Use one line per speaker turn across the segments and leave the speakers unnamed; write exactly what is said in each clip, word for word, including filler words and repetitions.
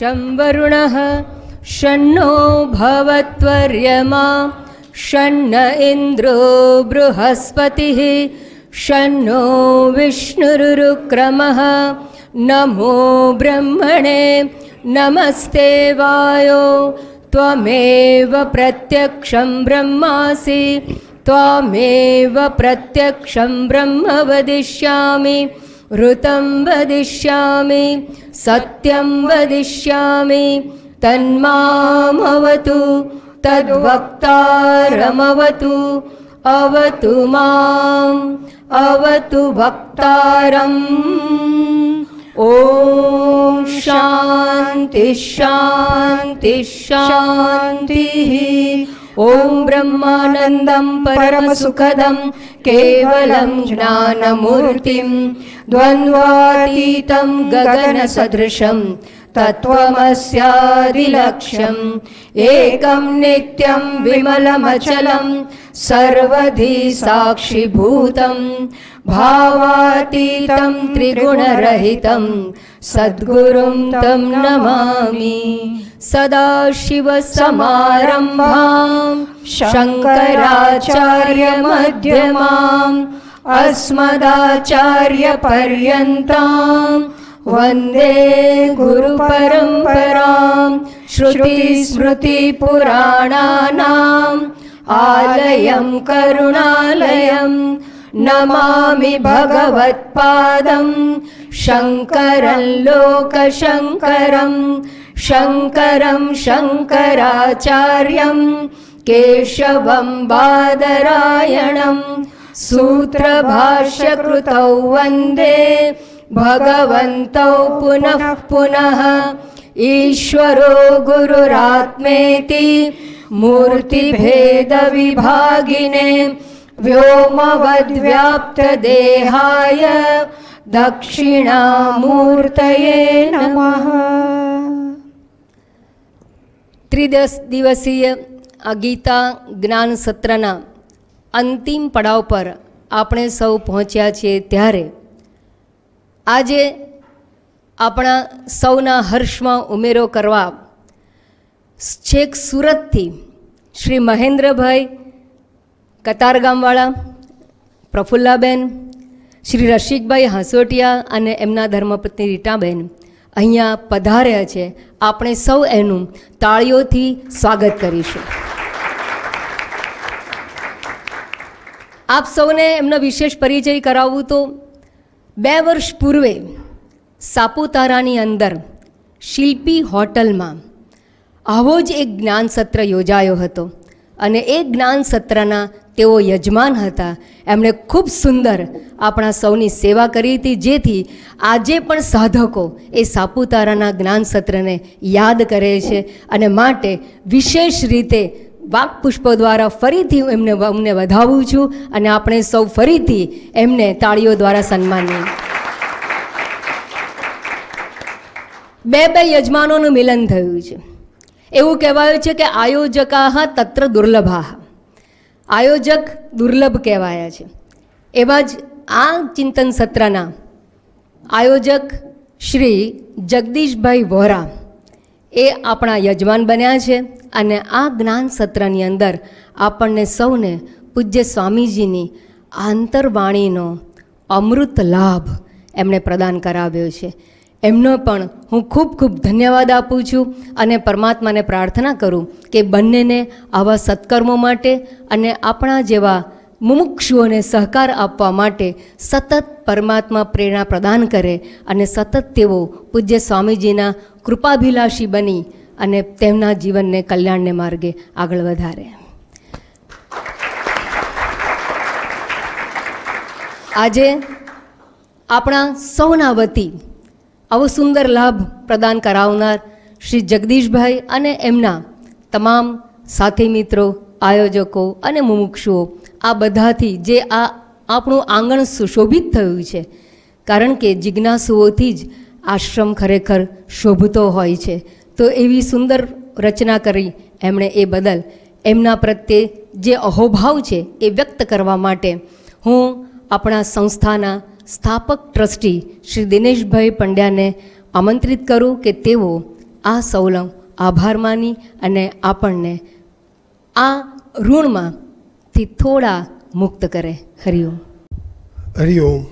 शं वरुणः शन्नो भवत्वर्यमा शन्न इन्द्रो बृहस्पतिः शन्नो विष्णुरुक्रमः नमो ब्रह्मणे नमस्ते वायो त्वमेव प्रत्यक्षं ब्रह्मासि त्वमेव प्रत्यक्षं ब्रह्म वदिष्यामि ऋतं वदिष्यामि सत्यं वदिष्यामि तन्मामवतु तद्वक्तारमवतु अवतु माम् अवतु वक्तारम्। ॐ शान्ति शान्ति शान्तिः। ॐ ब्रह्मानन्दं परमसुखदं केवलं ज्ञानमूर्तिं द्वन्द्वातीतं गगनसदृशं तत्त्वमस्यादिलक्ष्यम् एकं नित्यं विमलमचलं सर्वधी साक्षिभूतं भावातीतं त्रिगुणरहितं सद्गुरुं तं नमामि। सदाशिवसमारम्भां शङ्कराचार्यमध्यमाम् अस्मदाचार्यपर्यन्तां वन्दे गुरुपरम्परां। श्रुतिस्मृतिपुराणानाम् आलयं करुणालयं नमामि भगवत्पादं शङ्करं लोकशङ्करं शङ्करं शङ्कराचार्यं केशवं बादरायणं सूत्रभाष्यकृतौ वन्दे भगवन्तौ पुनः पुनः। ईश्वरो गुरुरात्मेति मूर्तिभेदविभागिने व्योमवद्व्याप्तदेहाय दक्षिणामूर्तये नमः। त्रिदस दिवसीय आ गीता ज्ञान सत्रना अंतिम पड़ाव पर આપણે સૌ પહોંચ્યા છીએ ત્યારે આજે આપણા સૌના હર્ષમાં ઉમેરો કરવા છેક સુરતથી શ્રી મહેન્દ્રભાઈ કતારગામવાળા, પ્રફુલ્લાબેન, શ્રી રસિકભાઈ હાંસોટિયા અને એમના ધર્મપત્ની રીટાબેન અહીંયા પધાર્યા છે. આપણે સૌ એનું તાળીઓથી સ્વાગત કરીશું. આપ સૌને એમનો વિશેષ પરિચય કરાવવું તો બે વર્ષ પૂર્વે સાપુતારાની અંદર શિલ્પી હોટલમાં આવો જ એક જ્ઞાન સત્ર યોજાયો હતો અને એ જ્ઞાન સત્રના તેઓ યજમાન હતા. એમણે ખૂબ સુંદર આપણા સૌની સેવા કરી હતી, જેથી આજે પણ સાધકો એ સાપુતારાના જ્ઞાન સત્રને યાદ કરે છે અને માટે વિશેષ રીતે વાકપુષ્પો દ્વારા ફરીથી એમને અમને વધાવું છું અને આપણે સૌ ફરીથી એમને તાળીઓ દ્વારા સન્માનીએ. બે બે યજમાનોનું મિલન થયું છે. એવું કહેવાયું છે કે આયોજકાહ તત્ર દુર્લભા, આયોજક દુર્લભ કહેવાયા છે. એવા જ આ ચિંતન સત્રના આયોજક શ્રી જગદીશભાઈ વોરા એ આપણા યજમાન બન્યા છે અને આ જ્ઞાન સત્રની અંદર આપણને સૌને પૂજ્ય સ્વામીજીની આંતરવાણીનો અમૃત લાભ એમણે પ્રદાન કરાવ્યો છે. એમનો પણ હું ખૂબ ખૂબ ધન્યવાદ આપું છું અને પરમાત્માને પ્રાર્થના કરું કે બંનેને આવા સત્કર્મો માટે અને આપણા જેવા મુમુક્ષુઓને સહકાર આપવા માટે સતત પરમાત્મા પ્રેરણા પ્રદાન કરે અને સતત તેઓ પૂજ્ય સ્વામીજીના કૃપાભિલાષી બની અને તેમના જીવનને કલ્યાણને માર્ગે આગળ વધારે. આજે આપણા સૌના વતી આવો સુંદર લાભ પ્રદાન કરાવનાર શ્રી જગદીશભાઈ અને એમના તમામ સાથી મિત્રો, આયોજકો અને મુમુક્ષુઓ આ બધાથી જે આ આપણું આંગણ સુશોભિત થયું છે, કારણ કે જિજ્ઞાસુઓથી જ આશ્રમ ખરેખર શોભતો હોય છે. તો એવી સુંદર રચના કરી એમણે એ બદલ એમના પ્રત્યે જે અહોભાવ છે એ વ્યક્ત કરવા માટે હું આપણા સંસ્થાના સ્થાપક ટ્રસ્ટી શ્રી દિનેશભાઈ પંડ્યાને આમંત્રિત કરું કે તેઓ આ સૌનો આભાર માની અને આપણને આ ઋણમાંથી થોડા મુક્ત કરે. હરિઓમ.
હરિઓમ.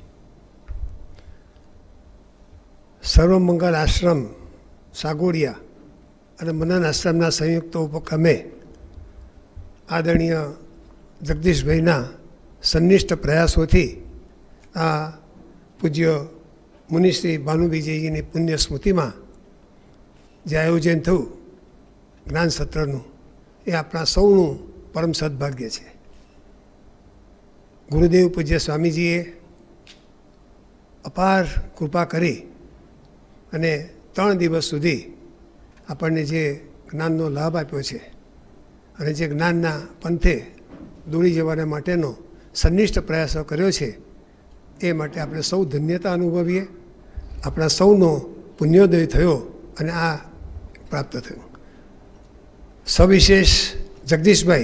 સર્વમંગલ આશ્રમ સાગોડિયા અને મનન આશ્રમના સંયુક્ત ઉપક્રમે આદરણીય જગદીશભાઈના સંનિષ્ઠ પ્રયાસોથી આ પૂજ્ય મુનિશ્રી ભાનુબીજીની પુણ્ય સ્મૃતિમાં જે આયોજન થયું જ્ઞાન સત્રનું, એ આપણા સૌનું પરમ સદભાગ્ય છે. ગુરુદેવ પૂજ્ય સ્વામીજીએ અપાર કૃપા કરી અને ત્રણ દિવસ સુધી આપણને જે જ્ઞાનનો લાભ આપ્યો છે અને જે જ્ઞાનના પંથે દોડી જવાના માટેનો સંનિષ્ઠ પ્રયાસો કર્યો છે, એ માટે આપણે સૌ ધન્યતા અનુભવીએ. આપણા સૌનો પુણ્યોદય થયો અને આ પ્રાપ્ત થયું. સવિશેષ જગદીશભાઈ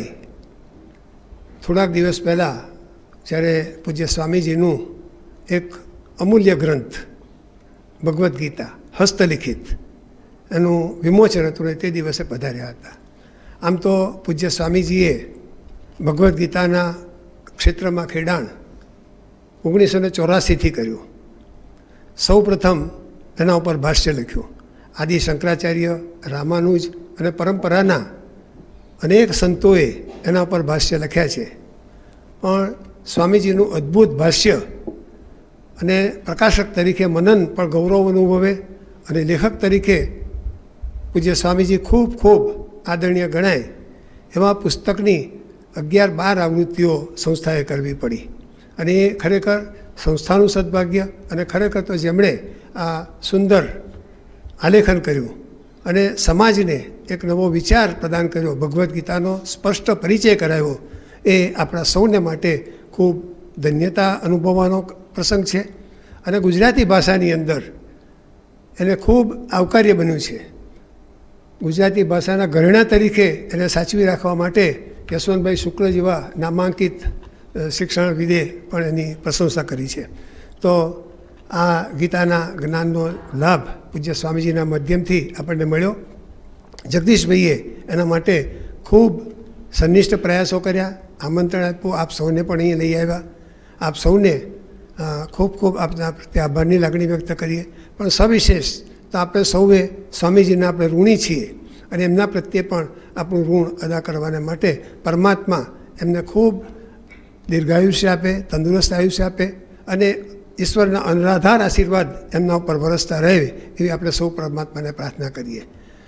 થોડાક દિવસ પહેલાં જ્યારે પૂજ્ય સ્વામીજીનું એક અમૂલ્ય ગ્રંથ ભગવદ્ ગીતા હસ્તલિખિત એનું વિમોચન હતું, તે દિવસે પધાર્યા હતા. આમ તો પૂજ્ય સ્વામીજીએ ભગવદ્ ગીતાના ક્ષેત્રમાં ખેડાણ ઓગણીસો ને ચોરાસીથી કર્યું. સૌ પ્રથમ એના ઉપર ભાષ્ય લખ્યું. આદિ શંકરાચાર્ય, રામાનુજ અને પરંપરાના અનેક સંતોએ એના ઉપર ભાષ્ય લખ્યા છે. પણ સ્વામીજીનું અદ્ભુત ભાષ્ય અને પ્રકાશક તરીકે મનન પણ ગૌરવ અનુભવે અને લેખક તરીકે પૂજ્ય સ્વામીજી ખૂબ ખૂબ આદરણીય ગણાય એવા પુસ્તકની અગિયાર બાર આવૃત્તિઓ સંસ્થાએ કરવી પડી. અને એ ખરેખર સંસ્થાનું સદભાગ્ય અને ખરેખર તો જેમણે આ સુંદર આલેખન કર્યું અને સમાજને એક નવો વિચાર પ્રદાન કર્યો, ભગવદ્ ગીતાનો સ્પષ્ટ પરિચય કરાવ્યો, એ આપણા સૌને માટે ખૂબ ધન્યતા અનુભવવાનો પ્રસંગ છે. અને ગુજરાતી ભાષાની અંદર એને ખૂબ આવકાર્ય બન્યું છે. ગુજરાતી ભાષાના ઘરેણા તરીકે એને સાચવી રાખવા માટે યશવંતભાઈ શુક્લ જેવા નામાંકિત શિક્ષણવિદે પણ એની પ્રશંસા કરી છે. તો આ ગીતાના જ્ઞાનનો લાભ પૂજ્ય સ્વામીજીના માધ્યમથી આપણને મળ્યો. જગદીશભાઈએ એના માટે ખૂબ સંનિષ્ઠ પ્રયાસો કર્યા, આમંત્રણ આપ્યું, આપ સૌને પણ અહીં લઈ આવ્યા. આપ સૌને ખૂબ ખૂબ આપના પ્રત્યે આભારની લાગણી વ્યક્ત કરીએ. પણ સવિશેષ તો આપણે સૌએ સ્વામીજીના આપણે ઋણી છીએ અને એમના પ્રત્યે પણ આપણું ઋણ અદા કરવાને માટે પરમાત્મા એમને ખૂબ દીર્ઘાયુષ્ય આપે, તંદુરસ્ત આયુષ્ય આપે અને ઈશ્વરના અનરાધાર આશીર્વાદ એમના ઉપર વરસતા રહે, એવી આપણે સૌ પરમાત્માને પ્રાર્થના કરીએ.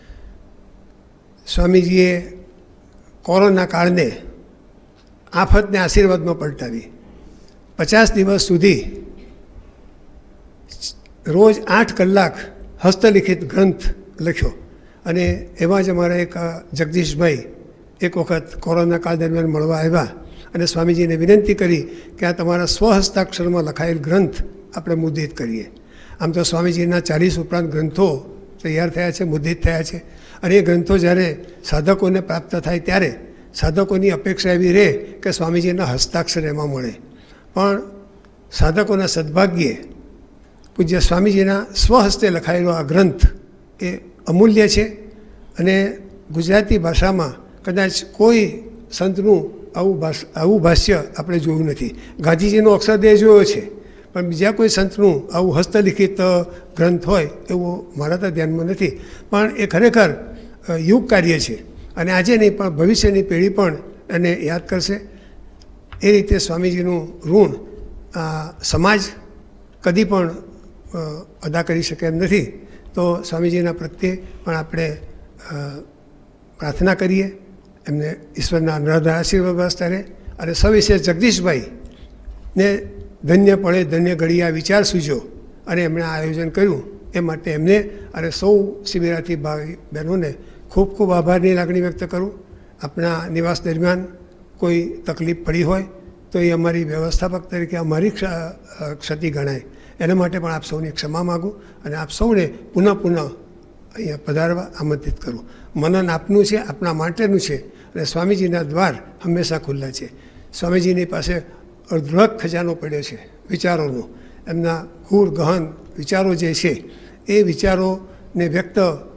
સ્વામીજીએ કોરોના કાળને આફતને આશીર્વાદમાં પલટાવી પચાસ દિવસ સુધી રોજ આઠ કલાક હસ્તલિખિત ગ્રંથ લખ્યો. અને એમાં જ અમારા એક જગદીશભાઈ એક વખત કોરોના કાળ દરમિયાન મળવા આવ્યા અને સ્વામીજીને વિનંતી કરી કે આ તમારા સ્વહસ્તાક્ષરમાં લખાયેલ ગ્રંથ આપણે મુદ્રિત કરીએ. આમ તો સ્વામીજીના ચાલીસ ઉપરાંત ગ્રંથો તૈયાર થયા છે, મુદ્રિત થયા છે. અને એ ગ્રંથો જ્યારે સાધકોને પ્રાપ્ત થાય ત્યારે સાધકોની અપેક્ષા એવી રહે કે સ્વામીજીના હસ્તાક્ષર એમાં મળે. પણ સાધકોના સદભાગ્યે પૂજ્ય સ્વામીજીના સ્વહસ્તે લખાયેલો આ ગ્રંથ એ અમૂલ્ય છે. અને ગુજરાતી ભાષામાં કદાચ કોઈ સંતનું આવું ભાષ આવું ભાષ્ય આપણે જોયું નથી. ગાંધીજીનો અક્ષરદેહ જોયો છે, પણ બીજા કોઈ સંતનું આવું હસ્તલિખિત ગ્રંથ હોય એવું મારા તો ધ્યાનમાં નથી. પણ એ ખરેખર યુગ કાર્ય છે અને આજે નહીં પણ ભવિષ્યની પેઢી પણ એને યાદ કરશે. એ રીતે સ્વામીજીનું ઋણ સમાજ કદી પણ અદા કરી શકે એમ નથી. તો સ્વામીજીના પ્રત્યે પણ આપણે પ્રાર્થના કરીએ, એમને ઈશ્વરના અનરાધાર આશીર્વાદ વરસતા રહે. અને સવિશેષ જગદીશભાઈને ધન્ય પડે ધન્ય ઘડી આ વિચાર સૂચ્યો અને એમણે આ આયોજન કર્યું, એ માટે એમને અને સૌ શિબિરાથી ભાઈ બહેનોને ખૂબ ખૂબ આભારની લાગણી વ્યક્ત કરું. આપણા નિવાસ દરમિયાન કોઈ તકલીફ પડી હોય તો એ અમારી વ્યવસ્થાપક તરીકે અમારી ક્ષતિ ગણાય. એના માટે પણ આપ સૌની ક્ષમા માગું અને આપ સૌને પુનઃ પુનઃ અહીંયા પધારવા આમંત્રિત કરું. મનન આપનું છે, આપણા માટેનું છે અને સ્વામીજીના દ્વાર હંમેશા ખુલ્લા છે. સ્વામીજીની પાસે અઢળક ખજાનો પડ્યો છે વિચારોનો. એમના ગૂઢ ગહન વિચારો જે છે એ વિચારોને વ્યક્ત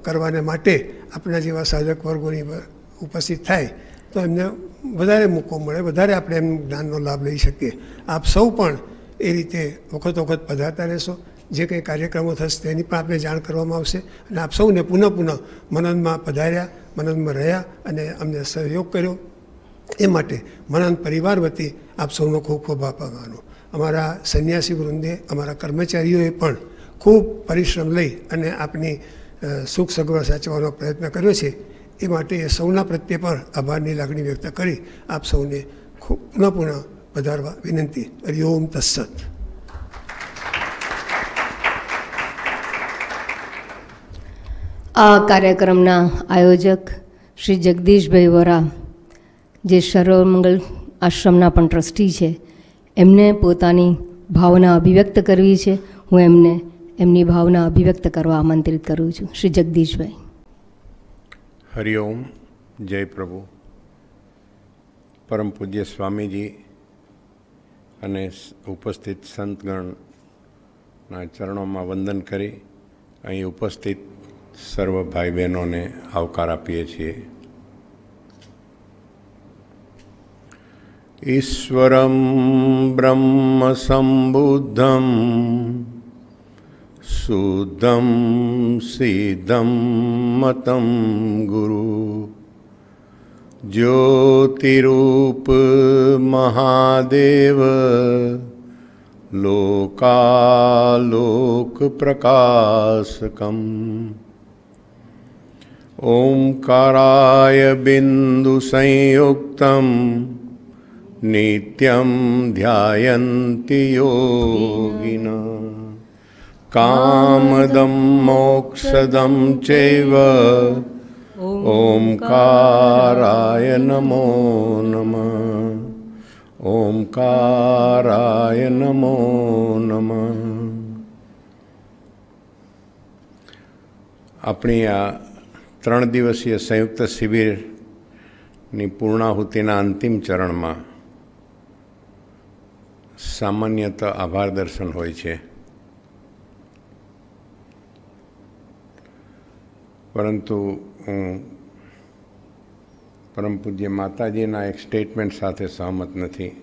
કરવાને માટે આપણા જેવા સાધક વર્ગોની ઉપસ્થિત થાય તો એમને વધારે મોકો મળે, વધારે આપણે એમનું જ્ઞાનનો લાભ લઈ શકીએ. આપ સૌ પણ એ રીતે વખત વખત પધારતા રહેશો. જે કંઈ કાર્યક્રમો થશે તેની પણ આપણે જાણ કરવામાં આવશે. અને આપ સૌને પુનઃ પુનઃ મનનમાં પધાર્યા, મનનમાં રહ્યા અને અમને સહયોગ કર્યો એ માટે મનન પરિવાર વતી આપ સૌનો ખૂબ ખૂબ આભાર માનો. અમારા સંન્યાસી વૃંદે, અમારા કર્મચારીઓએ પણ ખૂબ પરિશ્રમ લઈ અને આપની સુખ સગવડ સાચવવાનો પ્રયત્ન કર્યો છે. એ માટે એ સૌના પ્રત્યે પણ આભારની લાગણી વ્યક્ત કરી આપ સૌને ખૂબ પુનઃ પુનઃ પધારવા વિનંતી. હરિ ઓમ તત્સત.
આ કાર્યક્રમના આયોજક શ્રી જગદીશભાઈ વોરા, જે સર્વમંગલ આશ્રમના પણ ટ્રસ્ટી છે, એમને પોતાની ભાવના અભિવ્યક્ત કરવી છે. હું એમને એમની ભાવના અભિવ્યક્ત કરવા આમંત્રિત કરું છું. શ્રી જગદીશભાઈ.
હરિઓમ. જય પ્રભુ. પરમ પૂજ્ય સ્વામીજી અને ઉપસ્થિત સંતગણના ચરણોમાં વંદન કરી અહીં ઉપસ્થિત સર્વ ભાઈ બહેનોને આવકાર આપીએ છીએ. ઈશ્વરમ બ્રહ્મ સંબુદ્ધમ શુદ્ધમ સિદ્ધમ મતમ ગુરુ જ્યોતિરૂપ મહાદેવ લોકાલોક પ્રકાશકમ ઓમકારાય બિંદુ સંયુક્તમ નિત્યમ ધ્યાયન્તિ યોગિના કામદમ મોક્ષદમ ચૈવ ઓમકારાય નમો નમઃ. ઓમકારાય નમો નમઃ. આપણી આ ત્રણ દિવસીય સંયુક્ત શિબિરની પૂર્ણાહુતિના અંતિમ ચરણમાં સામાન્યતઃ આભાર દર્શન હોય છે, પરંતુ હું પરમ પૂજ્ય માતાજીના એક સ્ટેટમેન્ટ સાથે સહમત નથી.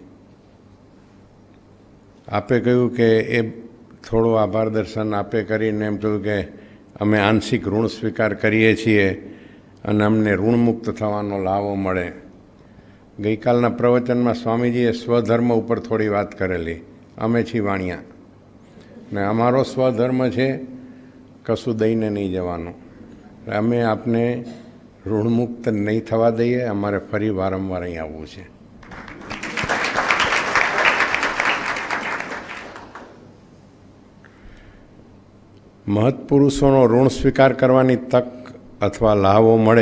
આપે કહ્યું કે એ થોડો આભાર દર્શન આપે કરીને એમ કહ્યું કે અમે આંશિક ઋણ સ્વીકાર કરીએ છીએ અને અમને ઋણમુક્ત થવાનો લાવો મળે. ગઈકાલના પ્રવચનમાં સ્વામીજીએ સ્વધર્મ ઉપર થોડી વાત કરેલી. અમે છીએ વાણિયા ને અમારો સ્વધર્મ છે કશું દઈને નહીં જવાનું. અમે આપને ઋણમુક્ત નહીં થવા દઈએ. અમારે ફરી વારંવાર અહીં આવવું છે. મહત્પુરુષોનો ઋણ સ્વીકાર કરવાની તક અથવા લાવો મળે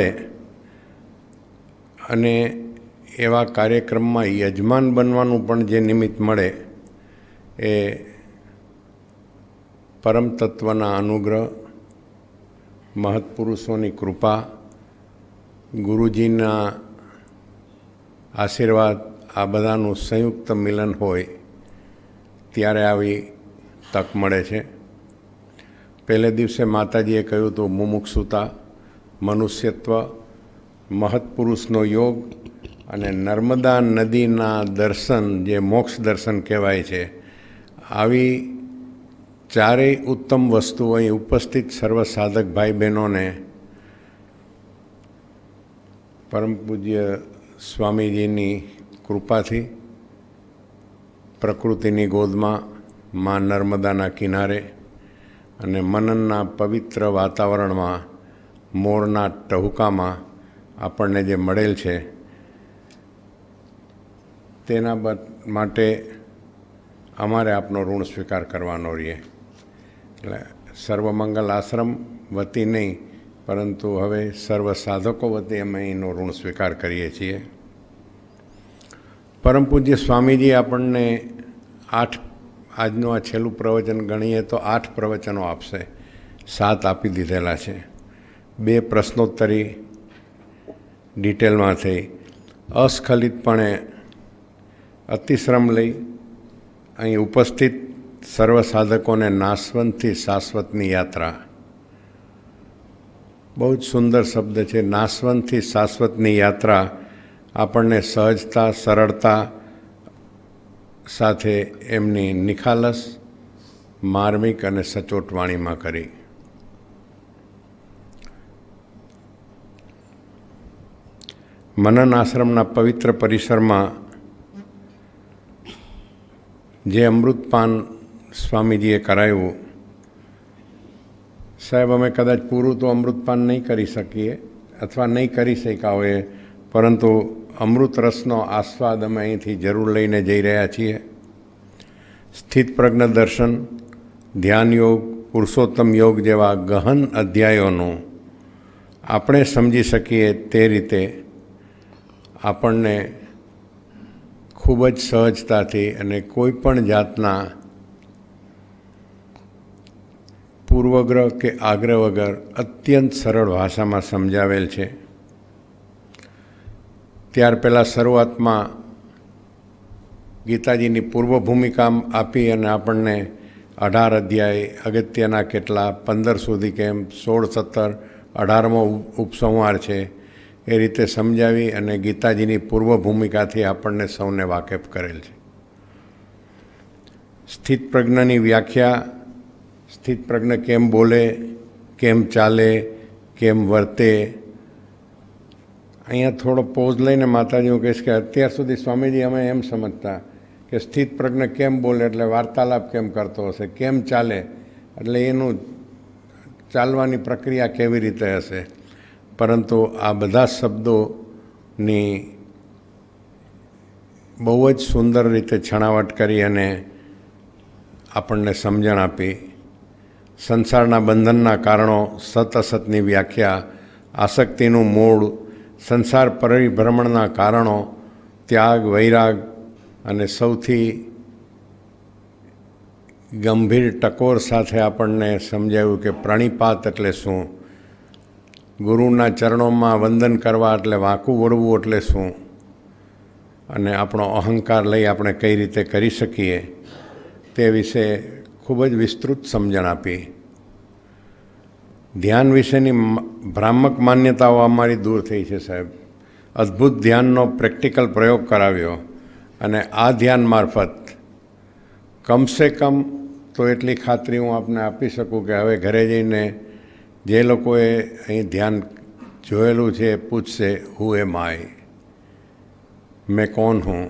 અને એવા કાર્યક્રમમાં યજમાન બનવાનું પણ જે નિમિત્ત મળે એ પરમ તત્વના અનુગ્રહ, મહત્પુરુષોની કૃપા, ગુરુજીના આશીર્વાદ, આ બધાનું સંયુક્ત મિલન હોય ત્યારે આવી તક મળે છે. પહેલે દિવસે માતાજીએ કહ્યું હતું મુમુક્ષુતા, મનુષ્યત્વ, મહત્પુરુષનો યોગ અને નર્મદા નદીના દર્શન જે મોક્ષ દર્શન કહેવાય છે. આવી ચારેય ઉત્તમ વસ્તુઓ અહીં ઉપસ્થિત સર્વ સાધક ભાઈ બહેનોને પરમ પૂજ્ય સ્વામીજીની કૃપાથી પ્રકૃતિની ગોદમાં મા નર્મદાના કિનારે અને મનનના પવિત્ર વાતાવરણમાં મોરના ટહુકામાં આપણને જે મળેલ છે તેના માટે અમારે આપનો ઋણ સ્વીકાર કરવાનો રહીએ. એટલે સર્વમંગલ આશ્રમ વતી નહીં, પરંતુ હવે સર્વ સાધકો વતી અમે એનો ઋણ સ્વીકાર કરીએ છીએ. પરમ પૂજ્ય સ્વામીજી આપણને આઠ આજનું આ છેલ્લું પ્રવચન ગણીએ તો આઠ પ્રવચનો આપશે. સાત આપી દીધેલા છે. બે પ્રશ્નોત્તરી ડિટેલમાં થઈ, અસ્ખલિતપણે અતિશ્રમ લઈ અહીં ઉપસ્થિત સર્વ સાધકોને નાશવંતથી શાશ્વતની યાત્રા, બહુ જ સુંદર શબ્દ છે. નાશવંતથી શાશ્વતની યાત્રા આપણને સહજતા, સરળતા સાથે એમની નિખાલસ, માર્મિક અને સચોટ વાણીમાં કરી. મનન આશ્રમના પવિત્ર પરિસરમાં જે અમૃતપાન સ્વામીજીએ કરાવ્યું, સાહેબ અમે કદાચ પૂરું તો અમૃતપાન નહીં કરી શકીએ અથવા નહીં કરી શક્યા હોઈએ, પરંતુ અમૃત રસનો આસ્વાદ અમે અહીંથી જરૂર લઈને જઈ રહ્યા છીએ. સ્થિત પ્રજ્ઞ દર્શન, ધ્યાન યોગ, પુરુષોત્તમ યોગ જેવા ગહન અધ્યાયોનું આપણે સમજી શકીએ તે રીતે આપણને ખૂબ જ સહજતાથી અને કોઈ પણ જાતના પૂર્વગ્રહ કે આગ્રહ વગર અત્યંત સરળ ભાષામાં સમજાવેલ છે. ત્યાર પહેલાં શરૂઆતમાં ગીતાજીની પૂર્વ ભૂમિકા આપી અને આપણને અઢાર અધ્યાય, અગત્યના કેટલા, પંદર સુધી કેમ, સોળ, સત્તર, અઢારમો ઉપસંહાર છે એ રીતે સમજાવી અને ગીતાજીની પૂર્વ ભૂમિકાથી આપણને સૌને વાકેફ કરેલ છે. સ્થિત પ્રજ્ઞની વ્યાખ્યા, સ્થિત પ્રજ્ઞ કેમ બોલે, કેમ ચાલે, કેમ વર્તે. અહીંયા થોડો પોઝ લઈને માતાજી હું કહીશ કે અત્યાર સુધી સ્વામીજી અમે એમ સમજતા કે સ્થિત પ્રજ્ઞ કેમ બોલે એટલે વાર્તાલાપ કેમ કરતો હશે, કેમ ચાલે એટલે એનું ચાલવાની પ્રક્રિયા કેવી રીતે હશે. પરંતુ આ બધા શબ્દોની બહુ જ સુંદર રીતે છણાવટ કરી અને આપણને સમજણ આપી. સંસારના બંધનના કારણો, સત અસતની વ્યાખ્યા, આસક્તિનું મૂળ, સંસાર પરિભ્રમણના કારણો, ત્યાગ, વૈરાગ અને સૌથી ગંભીર ટકોર સાથે આપણને સમજાવ્યું કે પ્રણિપાત એટલે શું, ગુરુના ચરણોમાં વંદન કરવા એટલે વાંકું વળવું એટલે શું, અને આપણો અહંકાર લઈ આપણે કઈ રીતે કરી શકીએ તે વિશે ખૂબ જ વિસ્તૃત સમજણ આપી. ધ્યાન વિશેની ભ્રામક માન્યતાઓ અમારી દૂર થઈ છે સાહેબ. અદ્ભુત ધ્યાનનો પ્રેક્ટિકલ પ્રયોગ કરાવ્યો અને આ ધ્યાન મારફત કમસે કમ તો એટલી ખાતરી હું આપને આપી શકું કે હવે ઘરે જઈને જે લોકોએ અહીં ધ્યાન જોયેલું છે એ પૂછશે, હુ એમ આઈ, મેં કોણ હું.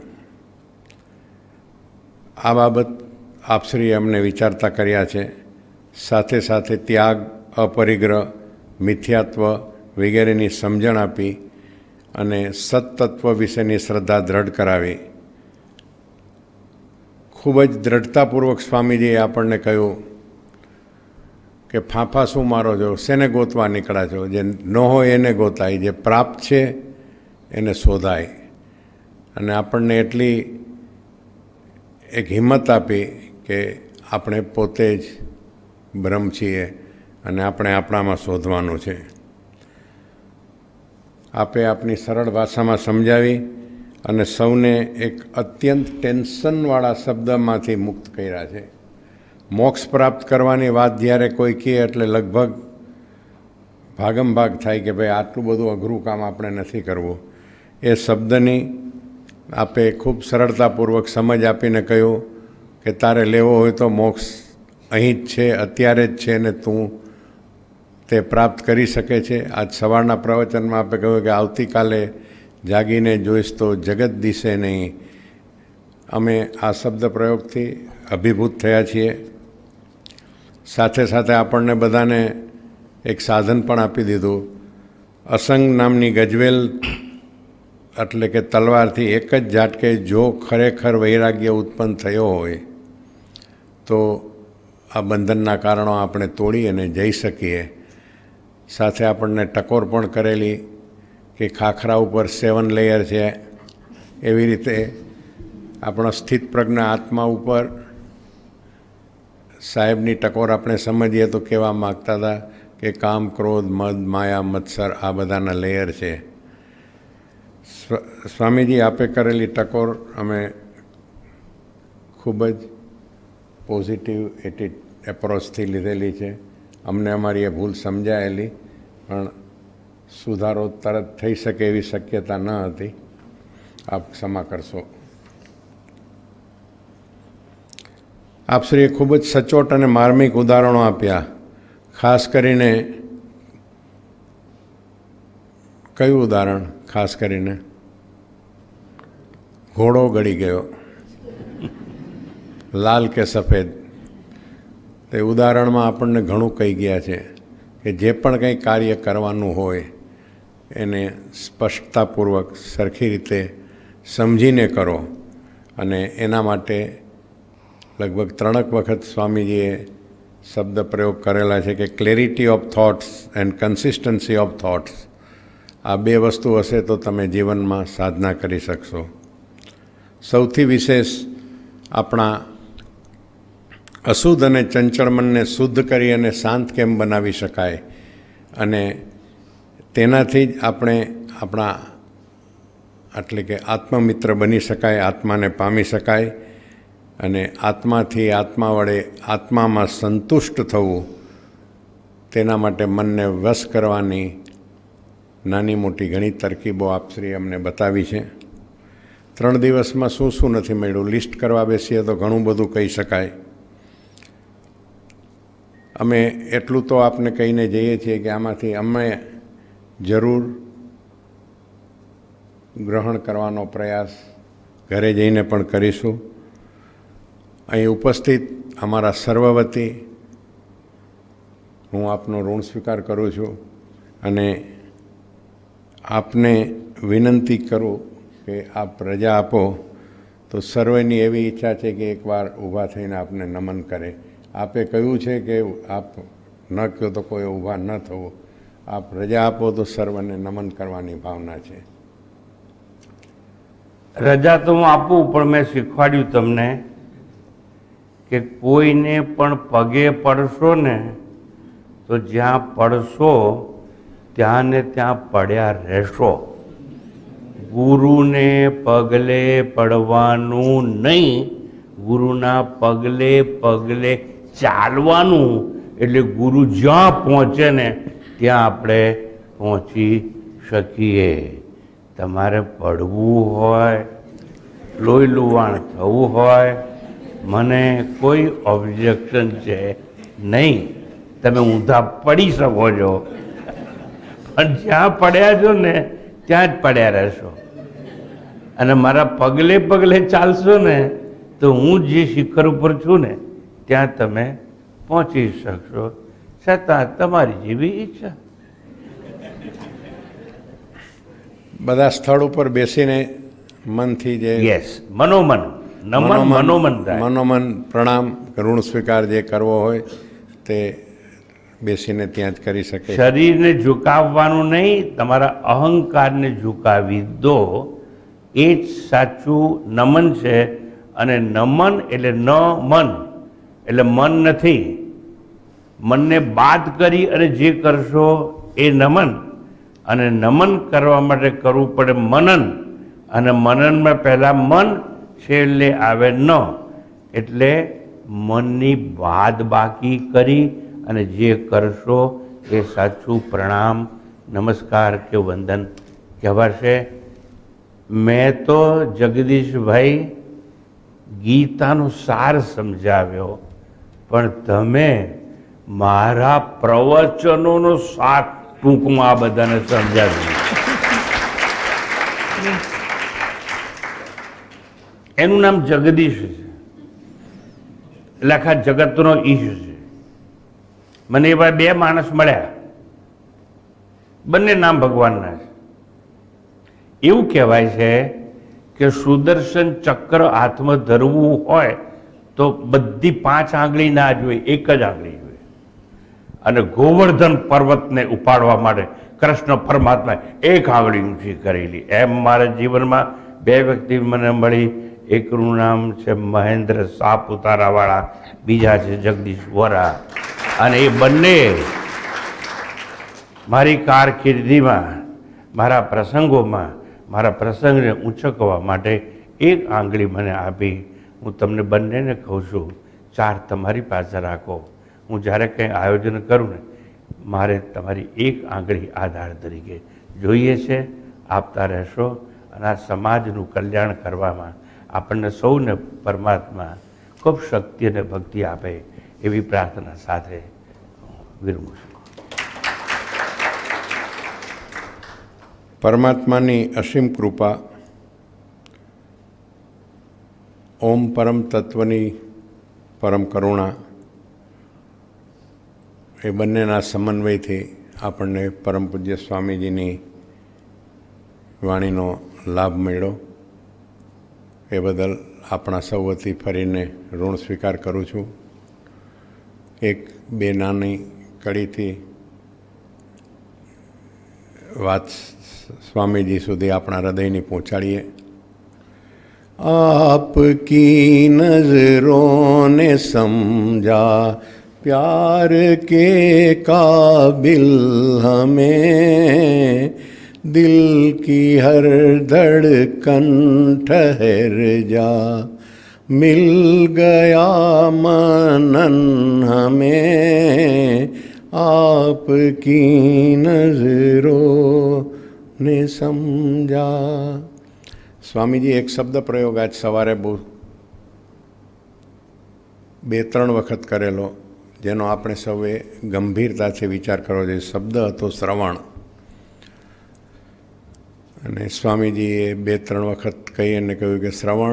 આ બાબત આપશ્રીએ અમને વિચારતા કર્યા છે. સાથે સાથે ત્યાગ, અપરિગ્રહ, મિથ્યાત્વ વગેરેની સમજણ આપી અને સત્તત્વ વિશેની શ્રદ્ધા દ્રઢ કરાવી. ખૂબ જ દ્રઢતાપૂર્વક સ્વામીજીએ આપણને કહ્યું કે ફાંફા શું મારો છો, શેને ગોતવા નીકળ્યા છો, જે ન હોય એને ગોતાય, જે પ્રાપ્ત છે એને શોધાય. અને આપણને એટલી એક હિંમત આપી કે આપણે પોતે જ બ્રહ્મ છીએ અને આપણે આપણામાં શોધવાનું છે. આપે આપની સરળ ભાષામાં સમજાવી અને સૌને એક અત્યંત ટેન્શનવાળા શબ્દમાંથી મુક્ત કર્યા છે. મોક્ષ પ્રાપ્ત કરવાની વાત જ્યારે કોઈ કહે એટલે લગભગ ભાગમ ભાગ થાય કે ભાઈ આટલું બધું અઘરું કામ આપણે નથી કરવું. એ શબ્દની આપે ખૂબ સરળતાપૂર્વક સમજ આપીને કહ્યું કે તારે લેવો હોય તો મોક્ષ અહીં જ છે, અત્યારે જ છે ને તું તે પ્રાપ્ત કરી શકે છે. આજ સવારના પ્રવચનમાં આપણે કહ્યું કે આવતીકાલે જાગીને જોઈશ તો જગત દિશે નહીં. અમે આ શબ્દ પ્રયોગથી અભિભૂત થયા છીએ. સાથે સાથે આપણને બધાને એક સાધન પણ આપી દીધું. અસંગ નામની ગજવેલ એટલે કે તલવારથી એક જ ઝાટકે જો ખરેખર વૈરાગ્ય ઉત્પન્ન થયો હોય તો આ બંધનના કારણો આપણે તોડી અને જઈ શકીએ. સાથે આપણને ટકોર પણ કરેલી કે ખાખરા ઉપર સેવન લેયર છે, એવી રીતે આપણા સ્થિત પ્રજ્ઞ આત્મા ઉપર સાહેબની ટકોર આપણે સમજીએ તો કહેવા માગતા હતા કે કામ, ક્રોધ, મદ, માયા, મત્સર આ બધાના લેયર છે. સ્વામીજી આપે કરેલી ટકોર અમે ખૂબ જ પોઝિટિવ એટી એપ્રોચથી લીધેલી છે. અમને અમારી એ ભૂલ સમજાયેલી પણ સુધારો તરત થઈ શકે એવી શક્યતા ન હતી. આપ ક્ષમા કરશો. આપશ્રીએ ખૂબ જ સચોટ અને માર્મિક ઉદાહરણો આપ્યા. ખાસ કરીને કયું ઉદાહરણ? ખાસ કરીને ઘોડો ગળી ગયો, લાલ કે સફેદ. તે ઉદાહરણમાં આપણને ઘણું કહી ગયા છે કે જે પણ કંઈ કાર્ય કરવાનું હોય એને સ્પષ્ટતાપૂર્વક સરખી રીતે સમજીને કરો. અને એના માટે લગભગ ત્રણેક વખત સ્વામીજીએ શબ્દ પ્રયોગ કરેલા છે કે clarity of thoughts and consistency of thoughts. આ બે વસ્તુ હશે તો તમે જીવનમાં સાધના કરી શકશો. સૌથી વિશેષ આપણા અશુદ્ધ અને ચંચળ મનને શુદ્ધ કરી અને શાંત કેમ બનાવી શકાય, અને તેનાથી જ આપણે આપણા એટલે કે આત્મમિત્ર બની શકાય, આત્માને પામી શકાય. અને આત્માથી આત્મા વડે આત્મામાં સંતુષ્ટ થવું, તેના માટે મનને વશ કરવાની નાની મોટી ઘણી તરકીબો આપશ્રી અમને બતાવી છે. ત્રણ દિવસમાં શું શું નથી મળ્યું લિસ્ટ કરવા બેસીએ તો ઘણું બધું કહી શકાય. અમે એટલું તો આપને કહીને જઈએ છીએ કે આમાંથી અમે જરૂર ગ્રહણ કરવાનો પ્રયાસ ઘરે જઈને પણ કરીશું. અહીં ઉપસ્થિત અમારા સર્વવતી હું આપનો ઋણ સ્વીકાર કરું છું અને આપને વિનંતી કરું કે આપ રજા આપો તો સર્વેની એવી ઈચ્છા છે કે એકવાર ઊભા થઈને આપને નમન કરે. આપે કહ્યું છે કે આપ ન કહો તો કોઈ ઊભા ન થવું. આપ રજા આપો તો સર્વને નમન કરવાની ભાવના છે.
રજા તો હું આપું, પણ મેં શીખવાડ્યું તમને કે કોઈને પણ પગે પડશો ને તો જ્યાં પડશો ત્યાં ને ત્યાં પડ્યા રહેશો. ગુરુને પગલે પડવાનું નહીં, ગુરુના પગલે પગલે ચાલવાનું. એટલે ગુરુ જ્યાં પહોંચે ને ત્યાં આપણે પહોંચી શકીએ. તમારે પડવું હોય, લોહી લુવાણ થવું હોય, મને કોઈ ઓબ્જેક્શન છે નહીં. તમે ઊંધા પડી શકો છો, પણ જ્યાં પડ્યા છો ને ત્યાં જ પડ્યા રહેશો. અને મારા પગલે પગલે ચાલશો ને તો હું જે શિખર ઉપર છું ને ત્યાં તમે પહોંચી શકશો, છતાં તમારી જેવી ઈચ્છા.
બધા સ્થળ ઉપર બેસીને મનથી જે
યસ મનોમન નમન મનોમન
મનોમન પ્રણામ ઋણ સ્વીકાર જે કરવો હોય તે બેસીને ત્યાં જ કરી શકે.
શરીરને ઝુકાવવાનું નહીં, તમારા અહંકારને ઝુકાવી દો. એ જ સાચું નમન છે. અને નમન એટલે ન મન એટલે મન નથી. મનને બાદ કરી અને જે કરશો એ નમન. અને નમન કરવા માટે કરવું પડે મનન. અને મનનમાં પહેલાં મન છેલ્લે આવે ન. એટલે મનની બાદ બાકી કરી અને જે કરશો એ સાચું પ્રણામ, નમસ્કાર કે વંદન કહેવાશે. મેં તો જગદીશભાઈ ગીતાનો સાર સમજાવ્યો, પણ તમે મારા પ્રવચનોનો સાર ટૂંકમાં આ બધાને સમજાવ્યું. એનું નામ જગદીશ છે, એટલે આખા જગતનો ઈશ છે. મને એવા બે માણસ મળ્યા, બંને નામ ભગવાનના છે. એવું કહેવાય છે કે સુદર્શન ચક્ર હાથમાં ધરવું હોય તો બધી પાંચ આંગળી ના જોઈએ, એક જ આંગળી જોઈએ. અને ગોવર્ધન પર્વતને ઉપાડવા માટે કૃષ્ણ પરમાત્માએ એક આંગળી ઊંચી કરેલી. એમ મારા જીવનમાં બે વ્યક્તિ મને મળી. એકનું નામ છે મહેન્દ્ર સાપુતારાવાળા, બીજા છે જગદીશ વોરા. અને એ બંને મારી કારકિર્દીમાં, મારા પ્રસંગોમાં, મારા પ્રસંગને ઊંચકવા માટે એક આંગળી મને આપી. હું તમને બંનેને કહું છું, ચાર તમારી પાસે રાખો. હું જ્યારે કંઈ આયોજન કરું ને મારે તમારી એક આંગળી આધાર તરીકે જોઈએ છે. આપતા રહેશો અને આ સમાજનું કલ્યાણ કરવામાં આપણને સૌને પરમાત્મા ખૂબ શક્તિ અને ભક્તિ આપે એવી પ્રાર્થના સાથે વિરમું છું.
પરમાત્માની અસીમ કૃપા, ઓમ પરમ તત્વની પરમ કરુણા, એ બંનેના સમન્વયથી આપણને પરમ પૂજ્ય સ્વામીજીની વાણીનો લાભ મળ્યો. એ બદલ આપણા સૌ વતી ફરીને ઋણ સ્વીકાર કરું છું. એક બે નાની કડીથી વાત स्वामी સુધી આપણા હૃદયની પહોંચાડીએ. आपकी नजरों ने समझा प्यार के काबिल हमें, दिल की हर धड़कन ठहर जा, मिल गया मनन हमें, आपकी नजरों ने समझा. સ્વામીજી એક શબ્દ પ્રયોગ આજ સવારે બહુ બે ત્રણ વખત કરેલો, જેનો આપણે સૌએ ગંભીરતાથી વિચાર કરવો જોઈએ. શબ્દ હતો શ્રવણ, અને સ્વામીજીએ બે ત્રણ વખત કહી અને કહ્યું કે શ્રવણ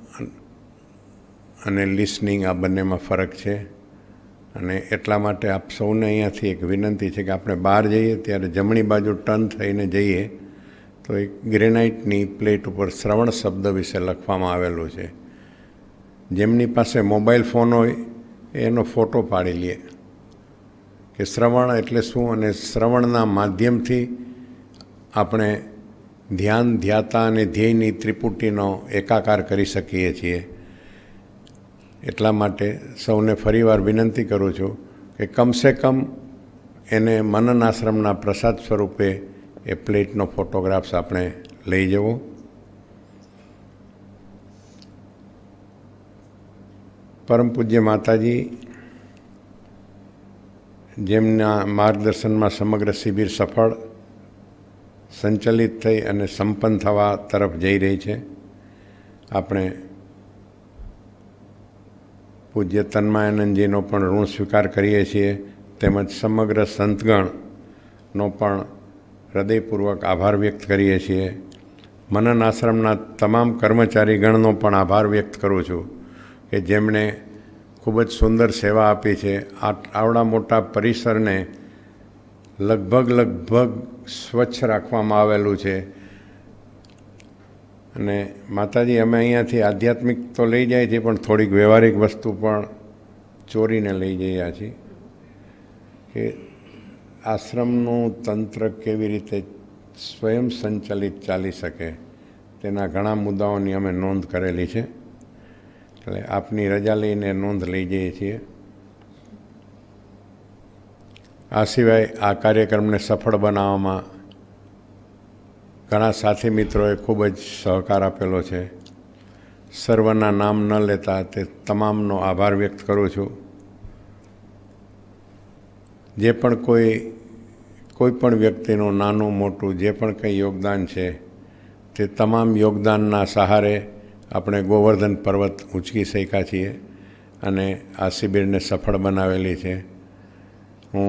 અને લિસનિંગ આ બંનેમાં ફરક છે. અને એટલા માટે આપ સૌને અહીંયાથી એક વિનંતી છે કે આપણે બહાર જઈએ ત્યારે જમણી બાજુ ટર્ન થઈને જઈએ તો એક ગ્રેનાઇટની પ્લેટ ઉપર શ્રવણ શબ્દ વિશે લખવામાં આવેલું છે. જેમની પાસે મોબાઈલ ફોન હોય એનો ફોટો પાડી લે કે શ્રવણ એટલે શું, અને શ્રવણના માધ્યમથી આપણે ધ્યાન, ધ્યાતા અને ધ્યેયની ત્રિપુટીનો એકાકાર કરી શકીએ છીએ. એટલા માટે સૌને ફરીવાર વિનંતી કરું છું કે કમસે કમ એને મનન આશ્રમના પ્રસાદ સ્વરૂપે એ પ્લેટનો ફોટોગ્રાફ્સ આપણે લઈ જવો. પરમ પૂજ્ય માતાજી જેમના માર્ગદર્શનમાં સમગ્ર શિબિર સફળ સંચાલિત થઈ અને સંપન્ન થવા તરફ જઈ રહી છે. આપણે પૂજ્ય તન્માયાનંદજીનો પણ ઋણ સ્વીકાર કરીએ છીએ, તેમજ સમગ્ર સંતગણનો પણ હૃદયપૂર્વક આભાર વ્યક્ત કરીએ છીએ. મનન આશ્રમના તમામ કર્મચારીગણનો પણ આભાર વ્યક્ત કરું છું કે જેમણે ખૂબ જ સુંદર સેવા આપી છે. આ આવડા મોટા પરિસરને લગભગ લગભગ સ્વચ્છ રાખવામાં આવેલું છે. અને માતાજી અમે અહીંયાથી આધ્યાત્મિક તો લઈ જાય છીએ, પણ થોડીક વ્યવહારિક વસ્તુ પણ ચોરીને લઈ જઈએ છીએ કે આશ્રમનું તંત્ર કેવી રીતે સ્વયં સંચાલિત ચાલી શકે તેના ઘણા મુદ્દાઓની અમે નોંધ કરેલી છે. એટલે આપની રજા લઈને નોંધ લઈ જઈએ છીએ. આ સિવાય આ કાર્યક્રમને સફળ બનાવવામાં ઘણા સાથી મિત્રોએ ખૂબ જ સહકાર આપેલો છે. સર્વના નામ ન લેતા તે તમામનો આભાર વ્યક્ત કરું છું. જે પણ કોઈ કોઈ પણ વ્યક્તિનું નાનું મોટું જે પણ કંઈ યોગદાન છે તે તમામ યોગદાનના સહારે આપણે ગોવર્ધન પર્વત ઊંચકી શક્યા છીએ અને આ શિબિરને સફળ બનાવેલી છે. હું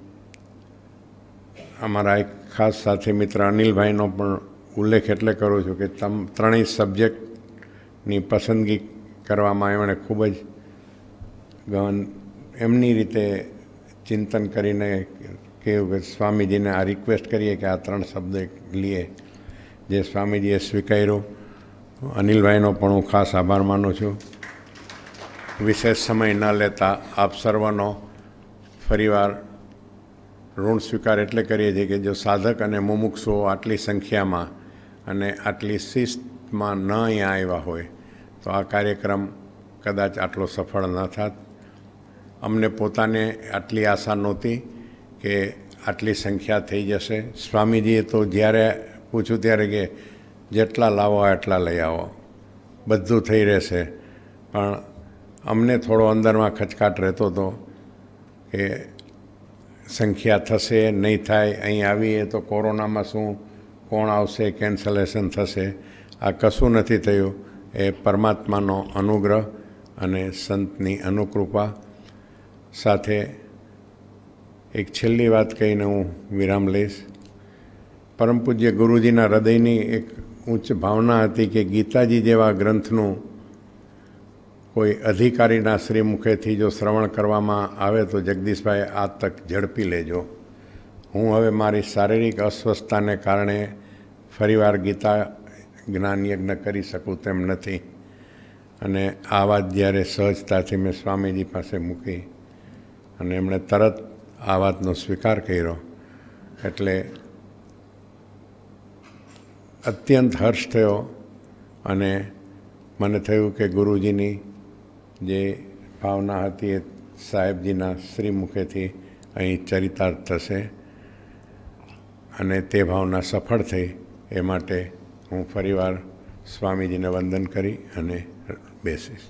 અમારા એક ખાસ સાથી મિત્ર અનિલભાઈનો પણ ઉલ્લેખ એટલે કરું છું કે તમ ત્રણેય સબ્જેક્ટની પસંદગી કરવામાં એમણે ખૂબ જ ગહન એમની રીતે ચિંતન કરીને કહ્યું કે સ્વામીજીને આ રિક્વેસ્ટ કરીએ કે આ ત્રણ શબ્દ લઈએ, જે સ્વામીજીએ સ્વીકાર્યું. અનિલભાઈનો પણ હું ખાસ આભાર માનું છું. વિશેષ સમય ન લેતા આપ સર્વનો ફરીવાર ઋણ સ્વીકાર એટલે કરીએ છીએ કે જો સાધક અને મુમુક્ષુઓ આટલી સંખ્યામાં અને આટલી શિસ્તમાં ન અહીંયા આવ્યા હોય તો આ કાર્યક્રમ કદાચ આટલો સફળ ન થાત. અમને પોતાને આટલી આશા નહોતી કે આટલી સંખ્યા થઈ જશે. સ્વામીજીએ તો જ્યારે પૂછ્યું ત્યારે કે જેટલા લાવો એટલા લઈ આવો, બધું થઈ રહેશે. પણ અમને થોડો અંદરમાં ખચકાટ રહેતો હતો કે સંખ્યા થશે નહીં થાય, અહીં આવીએ તો કોરોનામાં શું, કોણ આવશે, કેન્સલેશન થશે, આ કશું નથી થયું. એ પરમાત્માનો અનુગ્રહ અને સંતની અનુકૃપા સાથે એક છેલ્લી વાત કહીને હું વિરામ લઈશ. પરમ પૂજ્ય ગુરુજીના હૃદયની એક ઉચ્ચ ભાવના હતી કે ગીતાજી જેવા ગ્રંથનું કોઈ અધિકારીના શ્રીમુખેથી જો શ્રવણ કરવામાં આવે તો જગદીશભાઈ આ તક ઝડપી લેજો. હું હવે મારી શારીરિક અસ્વસ્થતાને કારણે ફરીવાર ગીતા જ્ઞાન યજ્ઞ કરી શકું તેમ નથી. અને આ વાત જ્યારે સહજતાથી મેં સ્વામીજી પાસે મૂકી અને એમણે તરત આ વાતનો સ્વીકાર કર્યો એટલે અત્યંત હર્ષ થયો. અને મને થયું કે ગુરુજીની જે ભાવના હતી એ સાહેબજીના શ્રીમુખેથી અહીં ચરિતાર્થ થશે અને તે ભાવના સફળ થઈ. એ માટે હું ફરીવાર સ્વામીજીને વંદન કરી અને બેસીશ.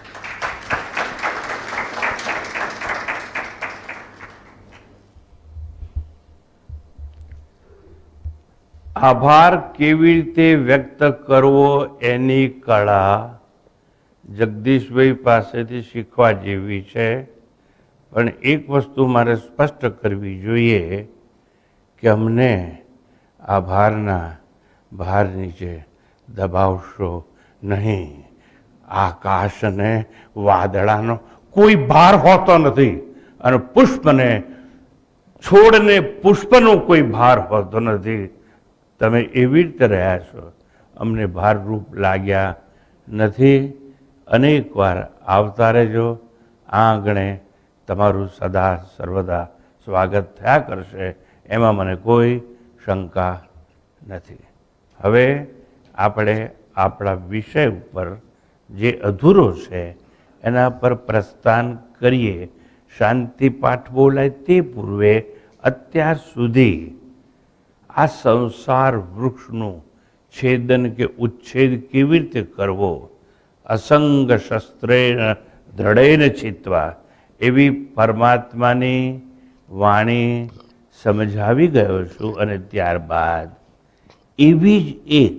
આભાર કેવી રીતે વ્યક્ત કરવો એની કળા જગદીશભાઈ પાસેથી શીખવા જેવી છે. પણ એક વસ્તુ મારે સ્પષ્ટ કરવી જોઈએ કે અમને આભારના ભાર નીચે દબાવશો નહીં. આકાશ અને વાદળાનો કોઈ ભાર હોતો નથી અને પુષ્પને છોડને પુષ્પનો કોઈ ભાર હોતો નથી. તમે એવી રીતે રહ્યા છો, અમને ભારરૂપ લાગ્યા નથી. અનેકવાર આવતા રહેજો. આ આંગણે તમારું સદા સર્વદા સ્વાગત થયા કરશે, એમાં મને કોઈ શંકા નથી. હવે આપણે આપણા વિષય ઉપર જે અધૂરો છે એના પર પ્રસ્થાન કરીએ. શાંતિ પાઠ બોલાય તે પૂર્વે અત્યાર સુધી આ સંસાર વૃક્ષનું છેદન કે ઉચ્છેદ કેવી રીતે કરવો, અસંગ શસ્ત્રેણ દ્રઢેન ચિત્વા એવી પરમાત્માની વાણી સમજાવી ગયો છું. અને ત્યારબાદ એવી જ એક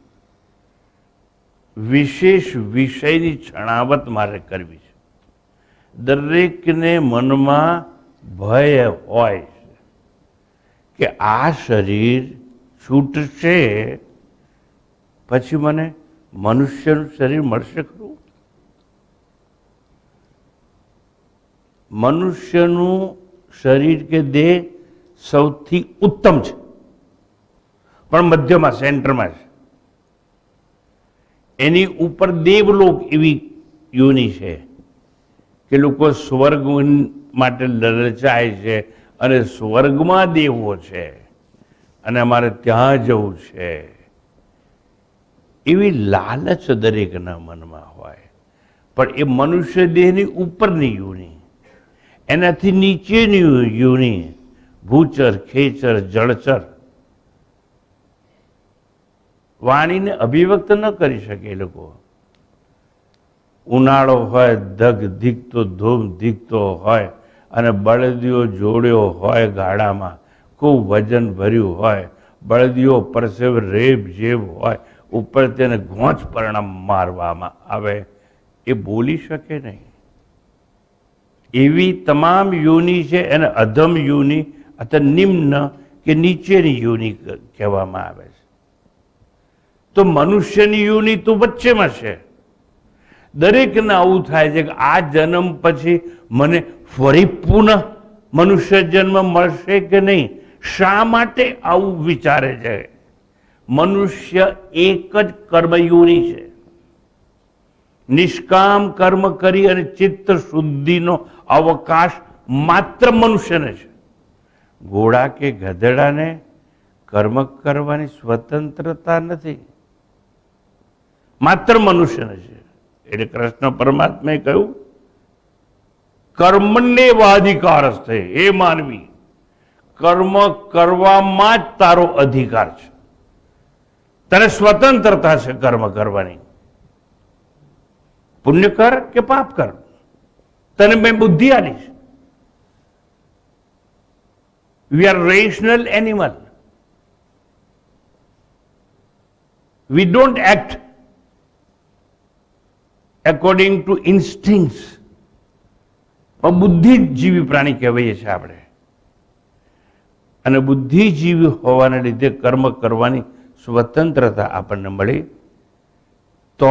વિશેષ વિષયની છણાવટ મારે કરવી છે. દરેકને મનમાં ભય હોય છે કે આ શરીર છૂટશે પછી મને મનુષ્યનું શરીર મળશે ખરું? મનુષ્યનું શરીર કે દેહ સૌથી ઉત્તમ છે, પણ મધ્યમાં સેન્ટરમાં છે. એની ઉપર દેવલોક એવી યોની છે કે લોકો સ્વર્ગ માટે લલચાય છે અને સ્વર્ગમાં દેવો છે અને અમારે ત્યાં જવું છે એવી લાલચ દરેકના મનમાં હોય. પણ એ મનુષ્ય દેહની ઉપરની યોની, એનાથી નીચેની યોની ભૂચર, ખેચર, જળચર વાણીને અભિવ્યક્ત ન કરી શકે. એ લોકો ઉનાળો હોય, ધગ ધીકતો ધૂમ ધીકતો હોય અને બળદીઓ જોડ્યો હોય ગાડામાં, ખૂબ વજન ભર્યું હોય, બળદીઓ પરસેવ રેબ જેવ હોય, ઉપર તેને ઘોંચ પરિણામ મારવામાં આવે, એ બોલી શકે નહીં. એવી તમામ યોની છે એને અધમ યોની અથવા નિમ્ન કે નીચેની યોની કહેવામાં આવે છે. તો મનુષ્યની યોની તો વચ્ચેમાં છે. દરેકને આવું થાય છે કે આ જન્મ પછી મને ફરી પુનઃ મનુષ્ય જન્મ મળશે કે નહીં. શા માટે આવું વિચારે છે? મનુષ્ય એક જ કર્મયોની છે. નિષ્કામ કર્મ કરી અને ચિત્ત શુદ્ધિનો અવકાશ માત્ર મનુષ્યને છે. ઘોડા કે ગધેડાને કર્મ કરવાની સ્વતંત્રતા નથી, માત્ર મનુષ્યને છે. એટલે કૃષ્ણ પરમાત્માએ કહ્યું કર્મણ્યેવાધિકાર હસ્તે, હે માનવી કર્મ કરવામાં જ તારો અધિકાર છે, તને સ્વતંત્રતા છે કર્મ કરવાની. પુણ્ય કર કે પાપ કર, તને મેં બુદ્ધિ આલી છે. We are rational animal. We don't act according to instincts. પણ બુદ્ધિજીવી પ્રાણી કહેવાય છે આપણે. અને બુદ્ધિજીવી હોવાને લીધે કર્મ કરવાની સ્વતંત્રતા આપણને મળી તો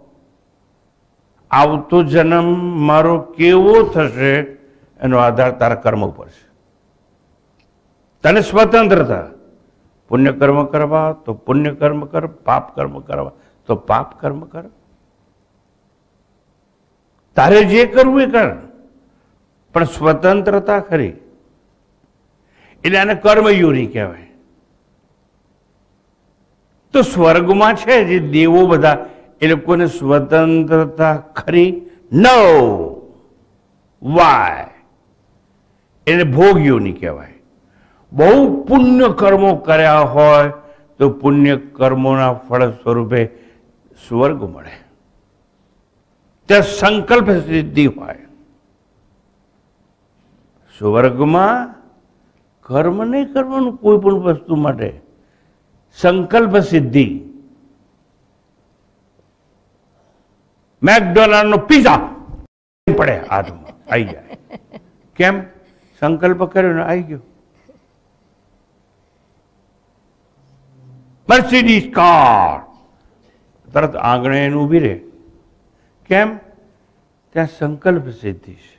આવતો જન્મ મારો કેવો થશે એનો આધાર તારા કર્મ ઉપર છે. તને સ્વતંત્રતા, પુણ્ય કર્મ કરવા તો પુણ્ય કર્મ કર, પાપ કર્મ કરવા તો પાપ કર્મ કર. તારે જે કરવું એ કર, પણ સ્વતંત્રતા ખરી. એટલે આને કર્મયોની કહેવાય. તો સ્વર્ગમાં છે જે દેવો બધા, એ લોકોને સ્વતંત્રતા ખરી? નો. વાય? એને ભોગયોની કહેવાય. બહુ પુણ્ય કર્મો કર્યા હોય તો પુણ્ય કર્મોના ફળ સ્વરૂપે સ્વર્ગ મળે. ત્યાં સંકલ્પ સિદ્ધિ હોય. સ્વર્ગમાં કર્મ નહીં કરવાનું કોઈ પણ વસ્તુ માટે, સંકલ્પ સિદ્ધિ. મેકડોનાલ્ડ નો પીઝા પડે હાથમાં, આવી જાય. કેમ? સંકલ્પ કર્યો ને આવી ગયો. મર્સિડીઝ કાર તરત આંગણે એનું ઊભી રહે. કેમ? ત્યાં સંકલ્પ સિદ્ધિ છે.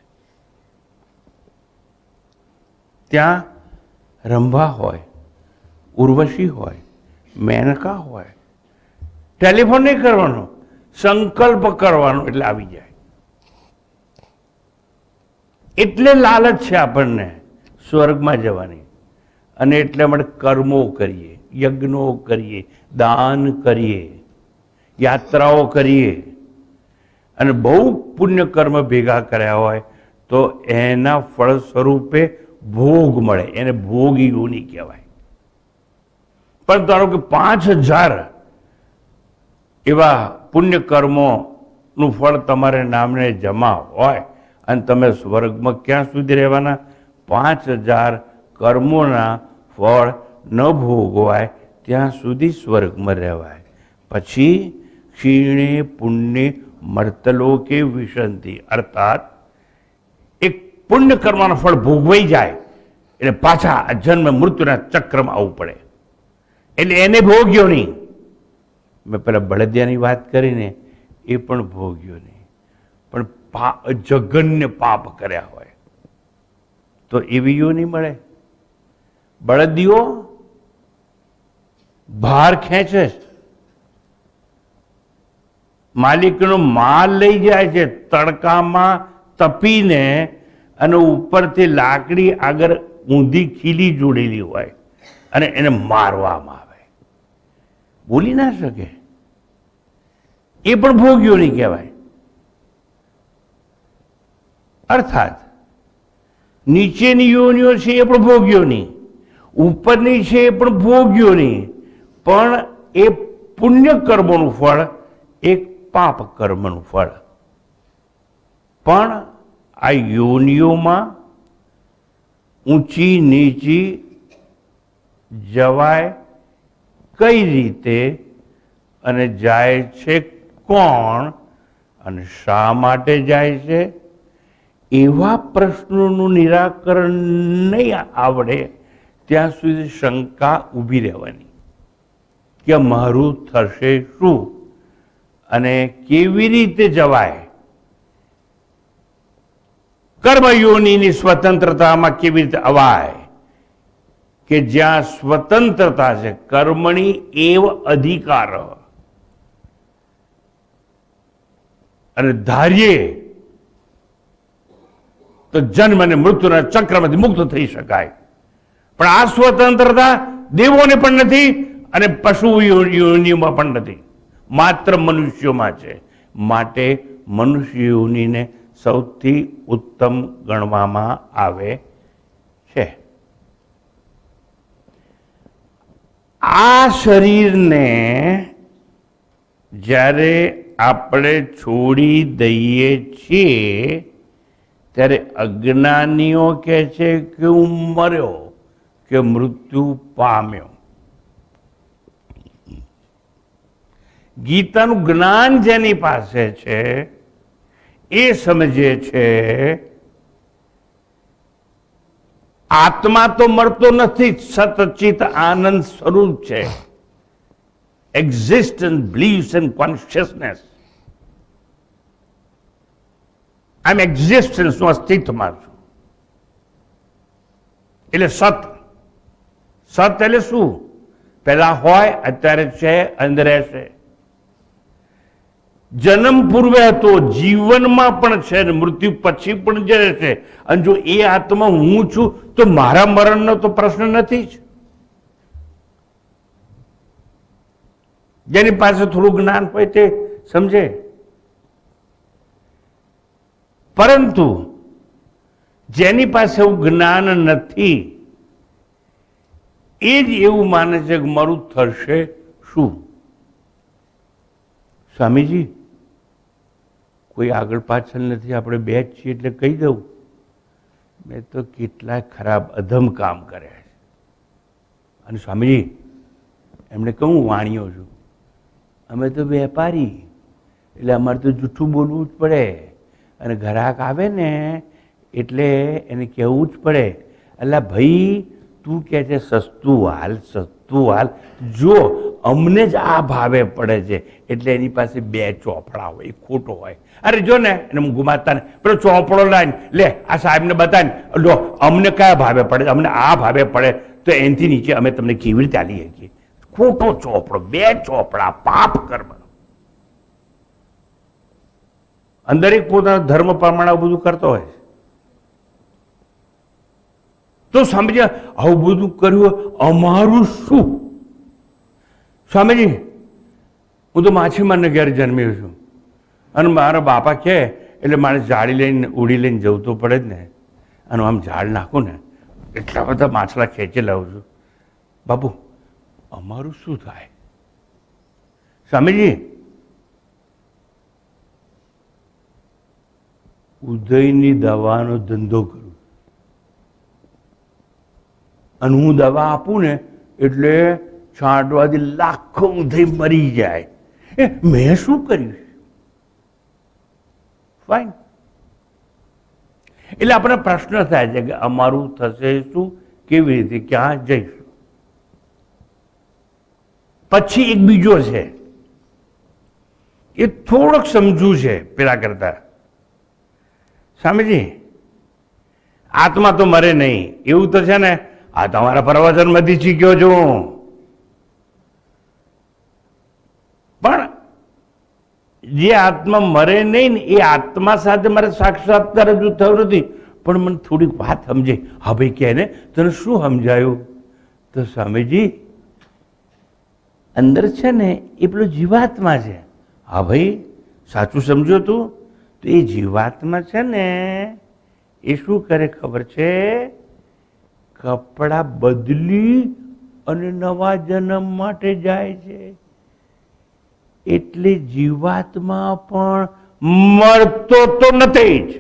ત્યાં રંભા હોય, ઉર્વશી હોય, મેનકા હોય. ટેલિફોન નહીં કરવાનો, સંકલ્પ કરવાનો એટલે આવી જાય. એટલે લાલચ છે આપણને સ્વર્ગમાં જવાની. અને એટલે આપણે કર્મો કરીએ, યજ્ઞો કરીએ, દાન કરીએ, યાત્રાઓ કરીએ, અને બહુ પુણ્ય કર્મ ભેગા કર્યા હોય તો એના ફળ સ્વરૂપે ભોગ મળે. એને ભોગ યોની કહેવાય. પણ ધારો કે પાંચ હજાર એવા પુણ્ય કર્મોનું ફળ તમારે નામને જમા હોય અને તમે સ્વર્ગમાં ક્યાં સુધી રહેવાના? પાંચ હજાર કર્મોના ફળ ન ભોગવાય ત્યાં સુધી સ્વર્ગમાં રહેવાય. પછી ક્ષીણે પુણ્ય મર્તલોકે વિશંતિ, અર્થાત એક પુણ્ય કર્મનું ફળ ભોગવાઈ જાય એટલે પાછા આ જન્મ મૃત્યુના ચક્રમાં આવવું પડે. એટલે એને ભોગ્યો નહીં. મેં પેલા બળદિયાની વાત કરીને એ પણ ભોગ્યો નહીં, પણ જઘન્ય પાપ કર્યા હોય તો એવી યો નહીં મળે. બળદિયો ભાર ખેંચે, માલિકનો માલ લઈ જાય છે તડકામાં તપીને, અને ઉપરથી લાકડી આગળ ઊંધી ખીલી જોડેલી હોય અને એને મારવામાં આવે. બોલી ના શકે. એ પણ ભોગ્યો નહીં કહેવાય. અર્થાત નીચેની યોનિઓ છે એ પણ ભોગ્યો નહીં, ઉપરની છે એ પણ ભોગ્યો નહીં, પણ એ પુણ્ય કર્મોનું ફળ, એક પાપ કર્મનું ફળ. પણ આ યોનિઓમાં ઊંચી નીચી જવાય કઈ રીતે, અને જાય છે કોણ, અને શા માટે જાય છે, એવા પ્રશ્નોનું નિરાકરણ નહીં આવડે ત્યાં સુધી શંકા ઊભી રહેવાની કે મારું થશે શું અને કેવી રીતે જવાય. કર્મયોનિની સ્વતંત્રતામાં કેવી રીતે અવાય કે જ્યાં સ્વતંત્રતા છે, કર્મણી એવ અધિકાર, અને ધારીએ તો જન્મ અને મૃત્યુના ચક્રમાંથી મુક્ત થઈ શકાય. પણ આ સ્વતંત્રતા દેવોને પણ નથી અને પશુ યોનિઓમાં પણ નથી, માત્ર મનુષ્યોમાં છે. માટે મનુષ્ય યોનિને સૌથી ઉત્તમ ગણવામાં આવે છે. આ શરીરને જ્યારે આપણે છોડી દઈએ છીએ ત્યારે અજ્ઞાનીઓ કહે છે કે હું મર્યો, કે મૃત્યુ પામ્યો. ગીતાનું જ્ઞાન જેની પાસે છે એ સમજે છે આત્મા તો મળતો નથી, સતચિત આનંદ સ્વરૂપ છે. Existence, believes and consciousness. I am existence, હું અસ્તિત્વમાં છું. એટલે સત. સત એટલે શું? પહેલા હોય, અત્યારે છે, અંદર રહેશે. જન્મ પૂર્વે હતો, જીવનમાં પણ છે, ને મૃત્યુ પછી પણ જે રહેશે. અને જો એ આત્મા હું છું તો મારા મરણનો તો પ્રશ્ન નથી જ. જેની પાસે થોડું જ્ઞાન હોય તે સમજે. પરંતુ જેની પાસે એવું જ્ઞાન નથી એ જ એવું માને છે કે મારું થશે શું? સ્વામીજી, કોઈ આગળ પાછળ નથી, આપણે બે જ છીએ એટલે કહી દઉં, મેં તો કેટલાય ખરાબ અધમ કામ કર્યા છે. અને સ્વામીજી, એમણે કહું વાણીઓ છું, અમે તો વેપારી, એટલે અમારે તો જૂઠું બોલવું જ પડે. અને ગ્રાહક આવે ને એટલે એને કહેવું જ પડે, એટલે ભાઈ તું કહે છે સસ્તું હાલ, સસ્તું હાલ, જો અમને જ આ ભાવે પડે છે એટલે એની પાસે બે ચોપડા હોય, એ ખોટો હોય. અરે જો ને એને હું ગુમાતા ને પેલો ચોપડો લાવીને લે આ સાહેબને બતાવીને લો અમને કયા ભાવે પડે, અમને આ ભાવે પડે, તો એનાથી નીચે અમે તમને કેવી રીતે આલી શકીએ? ખોટો ચોપડો, બે ચોપડા, પાપ કર્મ. અંદર એક પોતાના ધર્મ પ્રમાણે બધું કરતો હોય તો સમજ્યા આવું બધું કર્યું અમારું શું? સ્વામીજી, હું તો માછીમારને ઘેર જન્મ્યો છું અને મારા બાપા કહે એટલે મારે જાળી લઈને ઉડી લઈને જવું તો પડે જ ને. અને આમ ઝાડ નાખું ને એટલા બધા માછલા ખેંચી લાવું છું. બાપુ, અમારું શું થાય? સ્વામીજી, ઉદયની દવાનો ધંધો કરું અને હું દવા આપું ને એટલે છાંટવાથી લાખો ઉદય મરી જાય. એ મેં શું કર્યું? ફાઈન. એટલે આપણે પ્રશ્ન થાય છે કે અમારું થશે શું, કેવી રીતે, ક્યાં જઈશું? પછી એક બીજો છે, એ થોડોક સમજુ છે પેલા કરતા. સ્વામીજી, આત્મા તો મરે નહીં એવું તો છે ને, આ તમારા પ્રવચનમાંથી શીખ્યો છું. પણ જે આત્મા મરે નહીં ને એ આત્મા સાથે મારે સાક્ષાત્કાર હજુ થયું નથી. પણ મને થોડીક વાત સમજે. હા ભાઈ, કહે ને તને શું સમજાયું? તો સ્વામીજી, અંદર છે ને એ પેલો જીવાત્મા છે. હા ભાઈ, સાચું સમજો તું? તો એ જીવાત્મા છે ને એ શું કરે ખબર છે? કપડા બદલી અને નવા જન્મ માટે જાય છે. એટલે જીવાત્મા પણ મળતો તો નથી જ,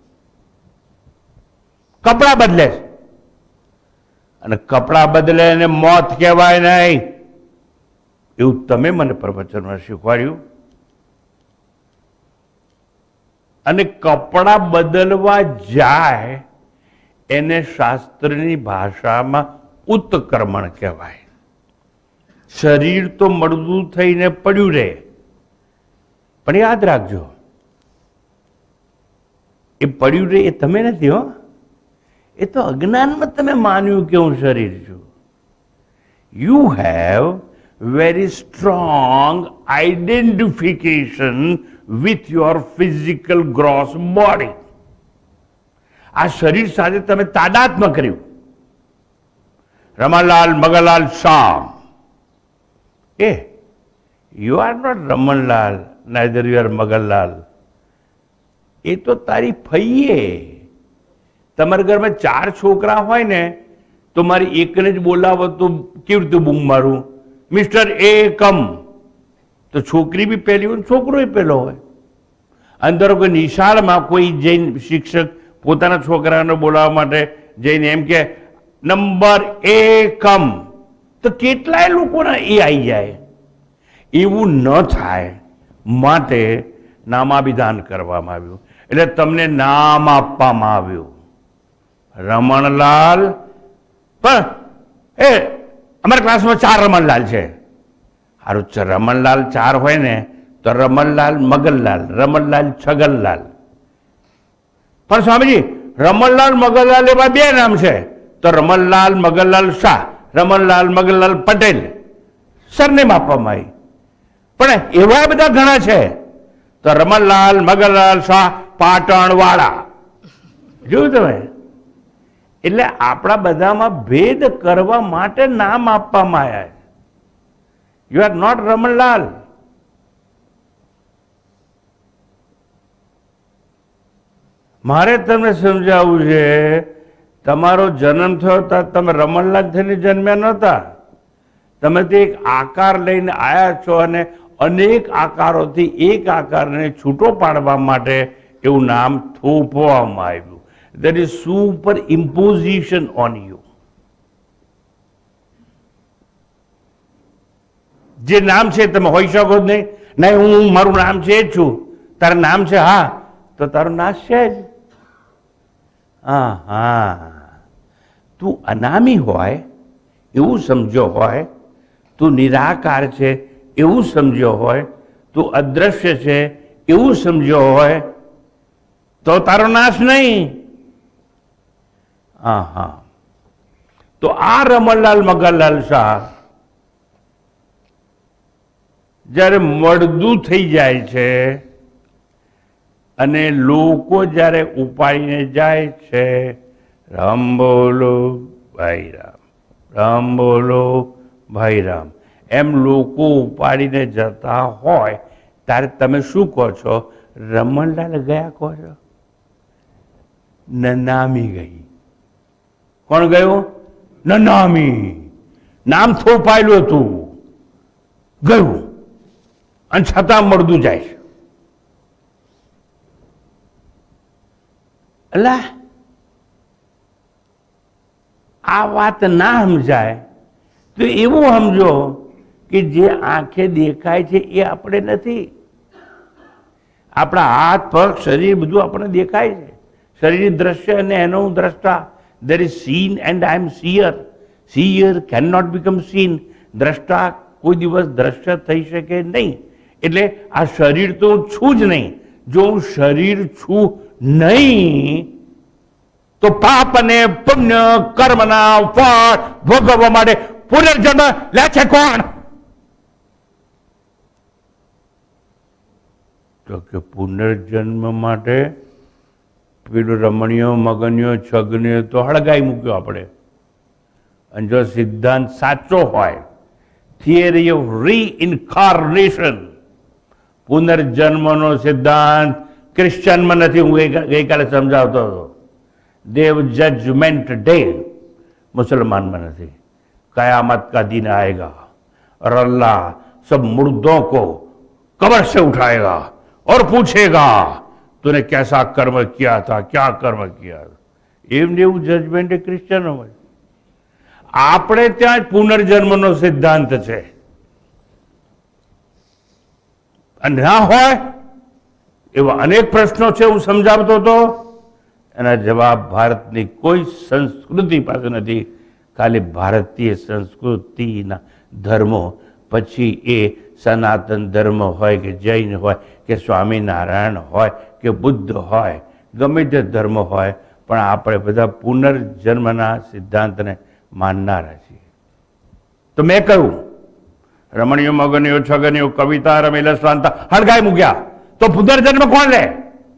કપડા બદલે છે. અને કપડા બદલે એને મોત કહેવાય નહીં, એવું તમે મને પ્રવચનમાં શીખવાડ્યું. અને કપડા બદલવા જાય એને શાસ્ત્રની ભાષામાં ઉત્ક્રમણ કહેવાય. શરીર તો મળદું થઈને પડ્યું રહે, પણ યાદ રાખજો એ પડ્યું રહે એ તમે નથી હો, એ તો અજ્ઞાનમાં તમે માન્યું કે હું શરીર છું. You have very strong identification with your physical gross body. આ શરીર સાથે તમે તાદાત્મ્ય કર્યું. રમણલાલ મગનલાલ શાહ, એ you are not Ramanlal, neither you are Maganlal. એ તો તારી ફઈએ. તમારા ઘરમાં ચાર છોકરા હોય ને તો મારી એકને જ બોલાવો તો કેવી રીતે બૂમ મારું? મિસ્ટર એકમ, તો છોકરી બી પહેલી હોય, છોકરો પહેલો હોય. અંદર કોઈ નિશાળમાં કોઈ જૈન શિક્ષક પોતાના છોકરાને બોલાવવા માટે જઈને એમ કે નંબર એકમ, તો કેટલાય લોકોના એ આવી જાય. એવું ન થાય માટે નામાભિધાન કરવામાં આવ્યું. એટલે તમને નામ આપવામાં આવ્યું રમણલાલ. પણ એ અમારા ક્લાસમાં ચાર રમણલાલ છે. સારું, રમણલાલ ચાર હોય ને તો રમણલાલ મગનલાલ, રમણલાલ છગનલાલ. પણ સ્વામીજી રમણલાલ મગનલાલ એવા બે નામ છે, તો રમણલાલ મગનલાલ શાહ, રમણલાલ મગનલાલ પટેલ સરનેમ આપવામાં આવી. પણ એવા બધા ઘણા છે, તો રમણલાલ મગનલાલ શાહ પાટણવાળા. જોયું તમે? એટલે આપણા બધામાં ભેદ કરવા માટે નામ આપવામાં આવ્યા. You are not Ramanlal. મારે તમને સમજાવવું છે, તમારો જન્મ થયો તો તમે રમણલાલ થઈને જન્મ્યા નહોતા. તમે તે એક આકાર લઈને આવ્યા છો અને અનેક આકારોથી એક આકારને છૂટો પાડવા માટે એવું નામ થોપવામાં આવ્યું. There is super imposition on you. જે નામ છે તમે હોઈ શકો જ નહીં. નહીં, હું મારું નામ છે જ છું. તારું નામ છે, હા, તો તારું નાશ છે જ. હા હા, તું અનામી હોય એવું સમજો હોય, તું નિરાકાર છે એવું સમજ્યો હોય, તું અદ્રશ્ય છે એવું સમજ્યો હોય, તો તારો નાશ નહીં. હા હા, તો આ રમણલાલ મગનલાલ શાહ જ્યારે મળદું થઈ જાય છે અને લોકો જ્યારે ઉપાડીને જાય છે, રામ બોલો ભાઈ રામ, રામ બોલો ભાઈ રામ, એમ લોકો ઉપાડીને જતા હોય ત્યારે તમે શું કહો છો? રમણલાલ ગયા કહો છો? નનામી ગઈ. કોણ ગયું? નનામી. નામ થોપાયેલું હતું, ગયું, અને છતાં મળદું જાય છે. અલા, આ વાત ના સમજાય તો એવું સમજો કે જે આંખે દેખાય છે એ આપણે નથી. આપણા હાથ, પગ, શરીર બધું આપણને દેખાય છે. શરીર દ્રશ્ય અને એનો હું દ્રષ્ટા. There is seen and I am seer. Seer cannot become seen. દ્રષ્ટા કોઈ દિવસ દ્રશ્ય થઈ શકે નહીં. એટલે આ શરીર તો હું છું જ નહીં. જો હું શરીર છું નહીં તો પાપ અને પુણ્ય કર્મના ફળ ભોગવવા માટે પુનર્જન્મ લે છે કોણ? તો કે પુનર્જન્મ માટે પેલું રમણીયો મગનિયો છગનિયો તો હળગાઈ મૂક્યો આપણે. અને જો સિદ્ધાંત સાચો હોય, થિયરી ઓફ રીઇન્કાર્નેશન, પુનર્જન્મનો સિદ્ધાંત ક્રિશ્ચનમાં નથી. હું ગઈકાલે સમજાવતો હતો. देव जजमेंट डे मुसलमान में नहीं. कयामत का दिन आएगा और अल्लाह सब मुर्दों को कब्र से उठाएगा और पूछेगा तूने कैसा कर्म किया था, क्या कर्म किया था. એમને એવું જજમેન્ટ ક્રિશ્ચનો હોય. આપણે ત્યાં જ પુનર્જન્મનો સિદ્ધાંત છે. અને ના હોય એવા અનેક પ્રશ્નો છે. હું સમજાવતો હતો, એના જવાબ ભારતની કોઈ સંસ્કૃતિ પાસે નથી. ખાલી ભારતીય સંસ્કૃતિના ધર્મો, પછી એ સનાતન ધર્મ હોય કે જૈન હોય કે સ્વામિનારાયણ હોય કે બુદ્ધ હોય, ગમે તે ધર્મ હોય, પણ આપણે બધા પુનર્જન્મના સિદ્ધાંતને માનનારા છીએ. તો મેં કહ્યું રમણીયો મગનિયો છગનિયો કવિતા રમેલા શ્રાંતા હળગાઈ મૂક્યા, તો પુનર્જન્મ કોણ લે?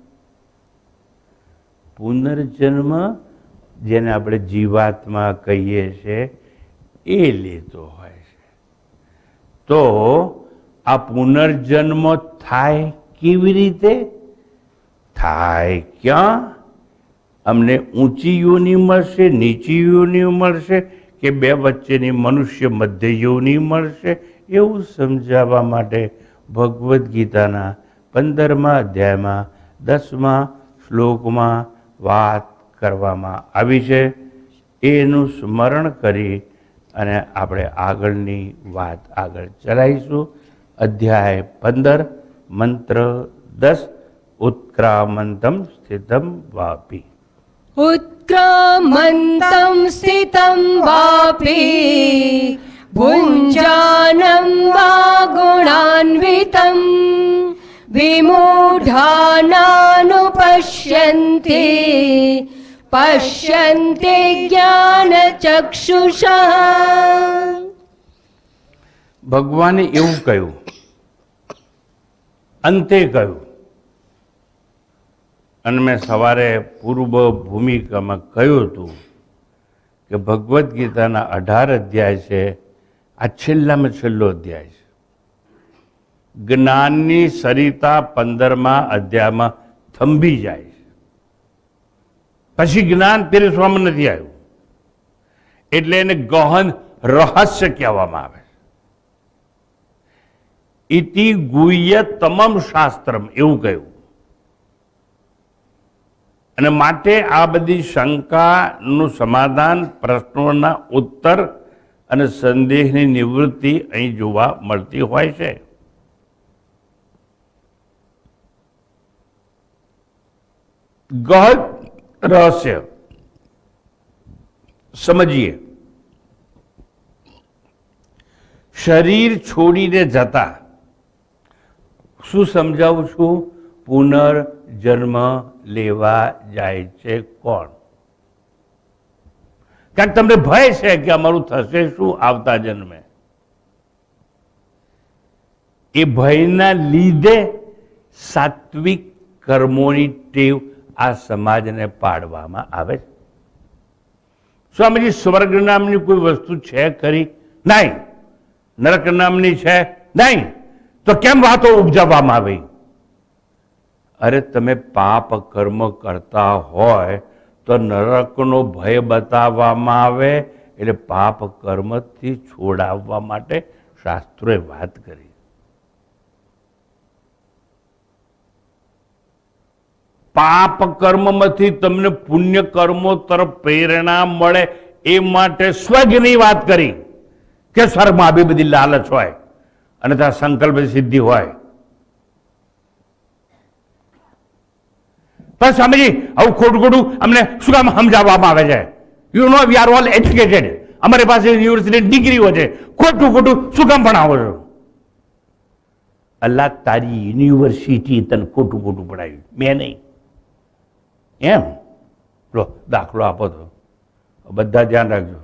પુનર્જન્મ જેને આપણે જીવાત્મા કહીએ છીએ એ લેતો હોય છે. તો આ પુનર્જન્મ થાય કેવી રીતે થાય? ક્યાં? અમને ઊંચી યોની મળશે, નીચી યોની મળશે, કે બે વચ્ચેની મનુષ્ય મધ્ય યોની મળશે? એવું સમજાવવા માટે ભગવદ્ ગીતાના પંદરમા અધ્યાયમાં દસમા શ્લોકમાં વાત કરવામાં આવી છે. એનું સ્મરણ કરી અને આપણે આગળની વાત આગળ ચલાવીશું. અધ્યાય પંદર, મંત્ર દસ. ઉત્ક્રામંતમ સ્થિતમ વાપી.
ઉત્ક્રામંતમ સ્થિતમ વાપી ભુંજાનમ વા ગુણાન્વિતમ વિમૂઢાનાનુપશ્યન્તિ પશ્યન્તિ જ્ઞાનચક્ષુષા.
ભગવાને એવું કહ્યું, અંતે કહ્યું, અને મેં સવારે પૂર્વ ભૂમિકામાં કહ્યું હતું કે ભગવદ્ ગીતાના અઢાર અધ્યાય છે, આ છેલ્લામાં છેલ્લો અધ્યાય છે. જ્ઞાનની સરિતા પંદરમા અધ્યાયમાં થંભી જાય છે, પછી જ્ઞાન પીરસવામાં નથી આવ્યું, એટલે એને ગહન રહસ્ય કહેવામાં આવે છે. ઇતિ ગુહ્ય તમામ શાસ્ત્રમ એવું કહ્યું. અને માટે આ બધી શંકાનું સમાધાન, પ્રશ્નોના ઉત્તર અને સંદેહની નિવૃત્તિ અહીં જોવા મળતી હોય છે. ગહન રહસ્ય સમજીએ. શરીર છોડીને જતા શું સમજાવું છું? પુનર્જન્મ લેવા જાય છે કોણ? કારણ તમને ભય છે કે અમારું થશે શું આવતા જન્મે. એ ભયના લીધે સાત્વિક કર્મોની ટેવ આ સમાજને પાડવામાં આવે છે. સ્વામીજી, સ્વર્ગ નામની કોઈ વસ્તુ છે ખરી? નહીં. નરક નામની છે? નહીં. તો કેમ વાતો ઉપજાવવામાં આવી? અરે તમે પાપ કર્મ કરતા હોય તો નરકનો ભય બતાવવામાં આવે, એટલે પાપ કર્મથી છોડાવવા માટે શાસ્ત્રોએ વાત કરી. પાપ કર્મમાંથી તમને પુણ્ય કર્મો તરફ પ્રેરણા મળે એ માટે સ્વર્ગની વાત કરી કે સ્વર્ગમાં આવી બધી લાલચ હોય અને ત્યાં સંકલ્પ સિદ્ધિ હોય. પણ સ્વામીજી, આવું ખોટું ખોટું અમને શું કામ સમજાવવામાં આવે છે? You know we are all educated, અમારી પાસે યુનિવર્સિટી ડિગ્રીઓ છે, ખોટું ખોટું શું કામ ભણાવો છો? અલ્લાહ તારી યુનિવર્સિટી તને ખોટું ખોટું ભણાવ્યું, મેં નહીં. એમ લો દાખલો આપો તો બધા ધ્યાન રાખજો.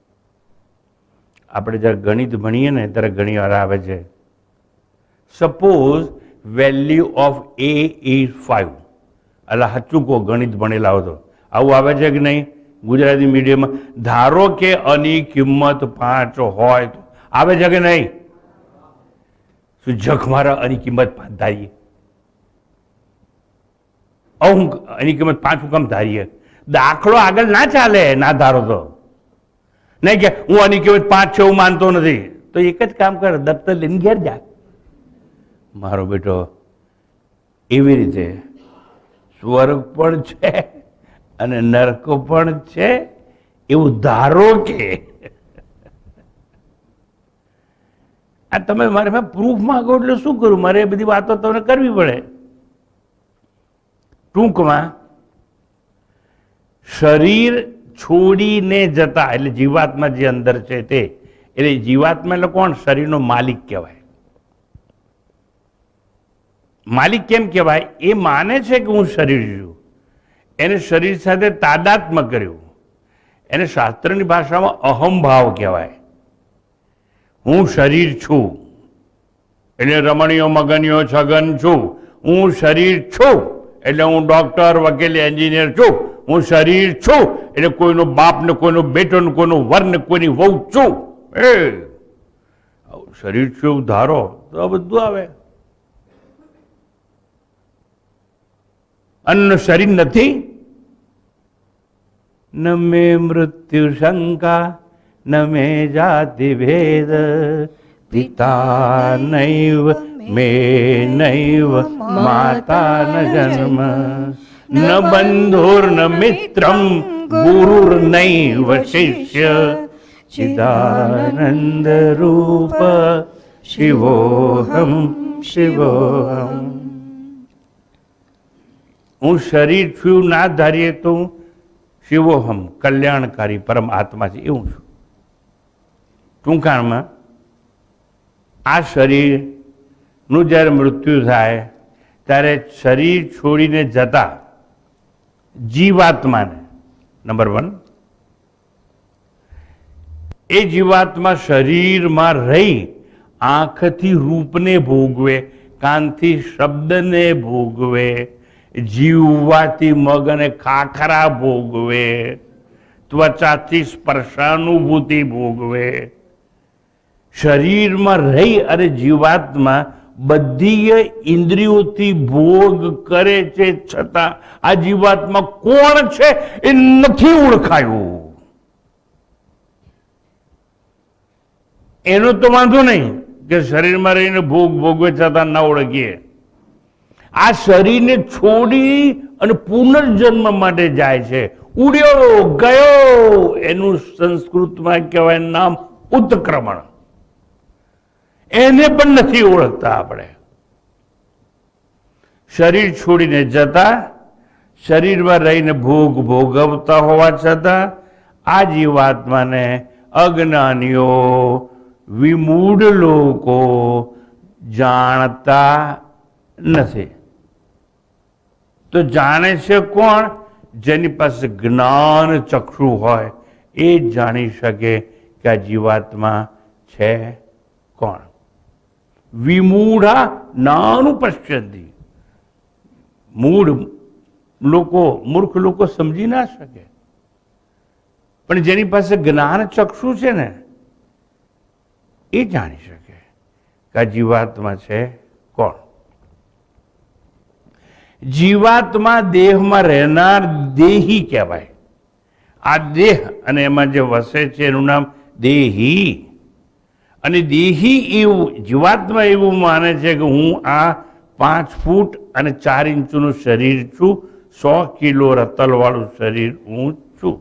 આપણે જ્યારે ગણિત ભણીએ ને ત્યારે ઘણી વાર આવે છે, suppose value of A is five. એટલે સાચું કહો, ગણિત ભણેલા હો તો આવું આવે છે કે નહીં? ગુજરાતી મીડિયમમાં ધારો કે આની કિંમત પાંચ હોય તો આવે છે કે નહીં? શું જખ મારા આની કિંમત પાંચ ધારીએ? હું એની કિંમત પાંચ હુકમ ધારીએ, દાખલો આગળ ના ચાલે ના ધારો તો. નહીં કે હું આની કિંમત પાંચ છે હું માનતો નથી, તો એક જ કામ કર, દફતર લઈને ઘેર જા. મારો બેટો એવી રીતે સ્વર્ગ પણ છે અને નરક પણ છે એવું ધારો કે આ તમે મારે પ્રૂફ માંગો એટલે શું કરું? મારે એ બધી વાતો તમને કરવી પડે. ટૂંકમાં શરીર છોડીને જતા એટલે જીવાત્મા જે અંદર છે તે, એટલે જીવાત્મા એટલે કોણ? શરીરનો માલિક કહેવાય. માલિક કેમ કહેવાય? એ માને છે કે હું શરીર છું, એને શરીર સાથે તાદાત્મ્ય કર્યું, એને શાસ્ત્રની ભાષામાં અહમભાવ કહેવાય. હું શરીર છું એટલે રમણીયો મગનિયો છગન છું. હું શરીર છું એટલે હું ડોક્ટર, વકીલ, એન્જિનિયર છું. હું શરીર છું એટલે કોઈનો બાપ ને કોઈનો બેટો ને કોઈનો વર ને કોઈની વહુ છું. એ શરીર છું એવું ધારો તો બધું આવે. અન્ન શરીર નથી. ન મે મૃત્યુ શંકા ન મે જાતિ ભેદ પિતા નૈવ મે નૈવ માતા ન જન્મ ન બંધુર્ન મિત્રમ ગુરુર્નૈવ શિષ્ય ચિદાનંદ રૂપ શિવોહમ શિવોહમ. હું શરીર છું ના ધારીએ તો હું શિવોહમ કલ્યાણકારી પરમ આત્મા છે એવું છું. ટૂંકાણમાં આ શરીરનું જ્યારે મૃત્યુ થાય ત્યારે શરીર છોડીને જતા જીવાત્માને નંબર વન એ જીવાત્મા શરીરમાં રહી આંખથી રૂપને ભોગવે, કાનથી શબ્દને ભોગવે, જીવવાથી મગ અને ખાખરા ભોગવે, ત્વચાથી સ્પર્શાનુભૂતિ ભોગવે. શરીરમાં રહી અને જીવાત્મા બધી ઇન્દ્રિયોથી ભોગ કરે છે, છતાં આ જીવાત્મા કોણ છે એ નથી ઓળખાયું. એનો તો વાંધો નહીં કે શરીરમાં રહીને ભોગ ભોગવે છતાં ના ઓળખીએ. આ શરીરને છોડી અને પુનર્જન્મ માટે જાય છે, ઉડ્યો ગયો, એનું સંસ્કૃતમાં કહેવાય નામ ઉત્ક્રમણ. એને પણ નથી ઓળખતા આપણે. શરીર છોડીને જતા શરીરમાં રહીને ભોગ ભોગવતા હોવા છતાં આ જીવાત્માને અજ્ઞાનીઓ વિમૂઢ લોકો જાણતા નથી. તો જાણે છે કોણ? જેની પાસે જ્ઞાન ચક્ષુ હોય એ જ જાણી શકે કે આ જીવાત્મા છે કોણ. વિમૂઢા નાનું પશ્યંતિ. મૂઢ લોકો, મૂર્ખ લોકો સમજી ના શકે, પણ જેની પાસે જ્ઞાન ચક્ષુ છે ને એ જાણી શકે કે આ જીવાત્મા છે કોણ. જીવાત્મા દેહમાં રહેનાર દેહી કહેવાય. આ દેહ અને એમાં જે વસે છે એનું નામ દેહી. અને દેહી એવું જીવાત્મા એવું માને છે કે હું આ પાંચ ફૂટ અને ચાર ઇંચનું શરીર છું, સો કિલો રતલવાળું શરીર હું છું.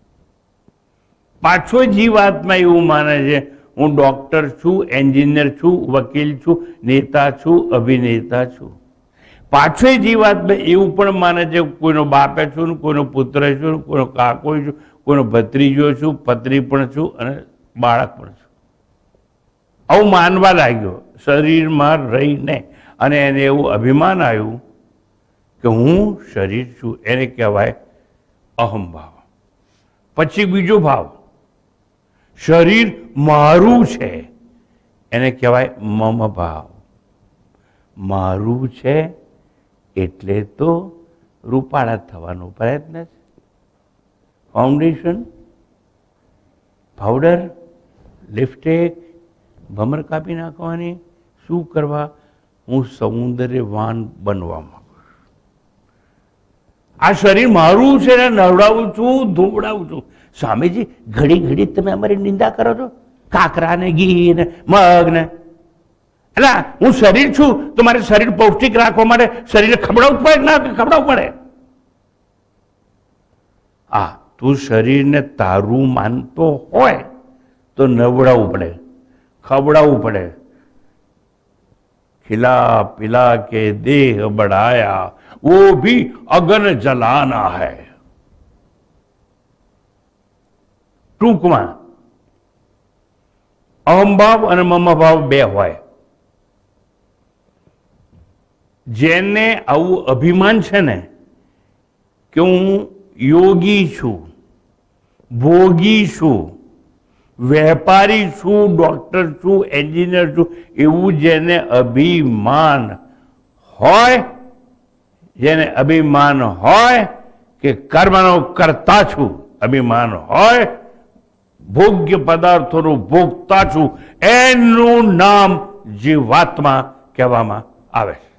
પાછો જીવાત્મા એવું માને છે હું ડોક્ટર છું, એન્જિનિયર છું, વકીલ છું, નેતા છું, અભિનેતા છું. પાછો જીવાત્મા એવું પણ માને છે કોઈનો બાપે છું, કોઈનો પુત્ર છું, કોઈનો કાકો છું, કોઈનો ભત્રીજો છું, પત્ની પણ છું અને બાળક પણ છું. આવું માનવા લાગ્યો શરીરમાં રહીને, અને એને એવું અભિમાન આવ્યું કે હું શરીર છું. એને કહેવાય અહમભાવ. પછી બીજો ભાવ, શરીર મારું છે, એને કહેવાય મમ ભાવ. મારું છે એટલે તો રૂપાળા થવાનો પ્રયત્ન છે. ફાઉન્ડેશન, પાવડર, લિપસ્ટિક, ભમર કાપી નાખવાની, શું કરવા? હું સૌંદર્યવાન બનવા માંગુ છું. આ શરીર મારું છે ને, નવડાવું છું, ધોવડાવું છું. સ્વામીજી ઘડી ઘડી તમે અમારી નિંદા કરો છો, કાકરા ને ઘી ને મગ ને. એટલે હું શરીર છું તો મારે શરીર પૌષ્ટિક રાખવા માટે શરીરને ખવડાવવું પડે ના ખવડાવવું પડે? હા, તું શરીરને તારું માનતો હોય તો નવડાવવું પડે, ખવડાવવું પડે. खिला पिला के देह बढ़ाया वो भी अगन जलाना है. ટૂંકમાં અહમભાવ અને મમભાવ બે હોય. જેને આવું અભિમાન છે ને કે હું યોગી છું, ભોગી છું, વેપારી છું, ડોક્ટર છું, એન્જિનિયર છું, એવું જેને અભિમાન હોય, જેને અભિમાન હોય કે કર્મનો કરતા છું, અભિમાન હોય, ભોગ્ય પદાર્થોનું ભોગતા છું, એનું નામ જીવાત્મા કહેવામાં આવે છે.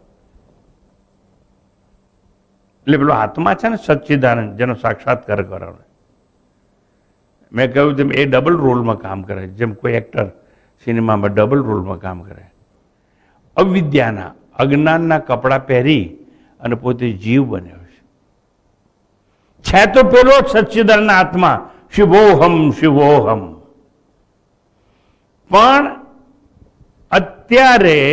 એટલે પેલો આત્મા છે ને સચ્ચિદાનંદ, જેનો સાક્ષાત્કાર કરાવે. મેં કહ્યું તેમ એ ડબલ રોલમાં કામ કરે, જેમ કોઈ એક્ટર સિનેમામાં ડબલ રોલમાં કામ કરે. અવિદ્યાના, અજ્ઞાનના કપડાં પહેરી અને પોતે જીવ બન્યો છે. છે તો પેલો સચ્ચિદાનંદ આત્મા, શિવોહમ શિવોહમ. પણ અત્યારે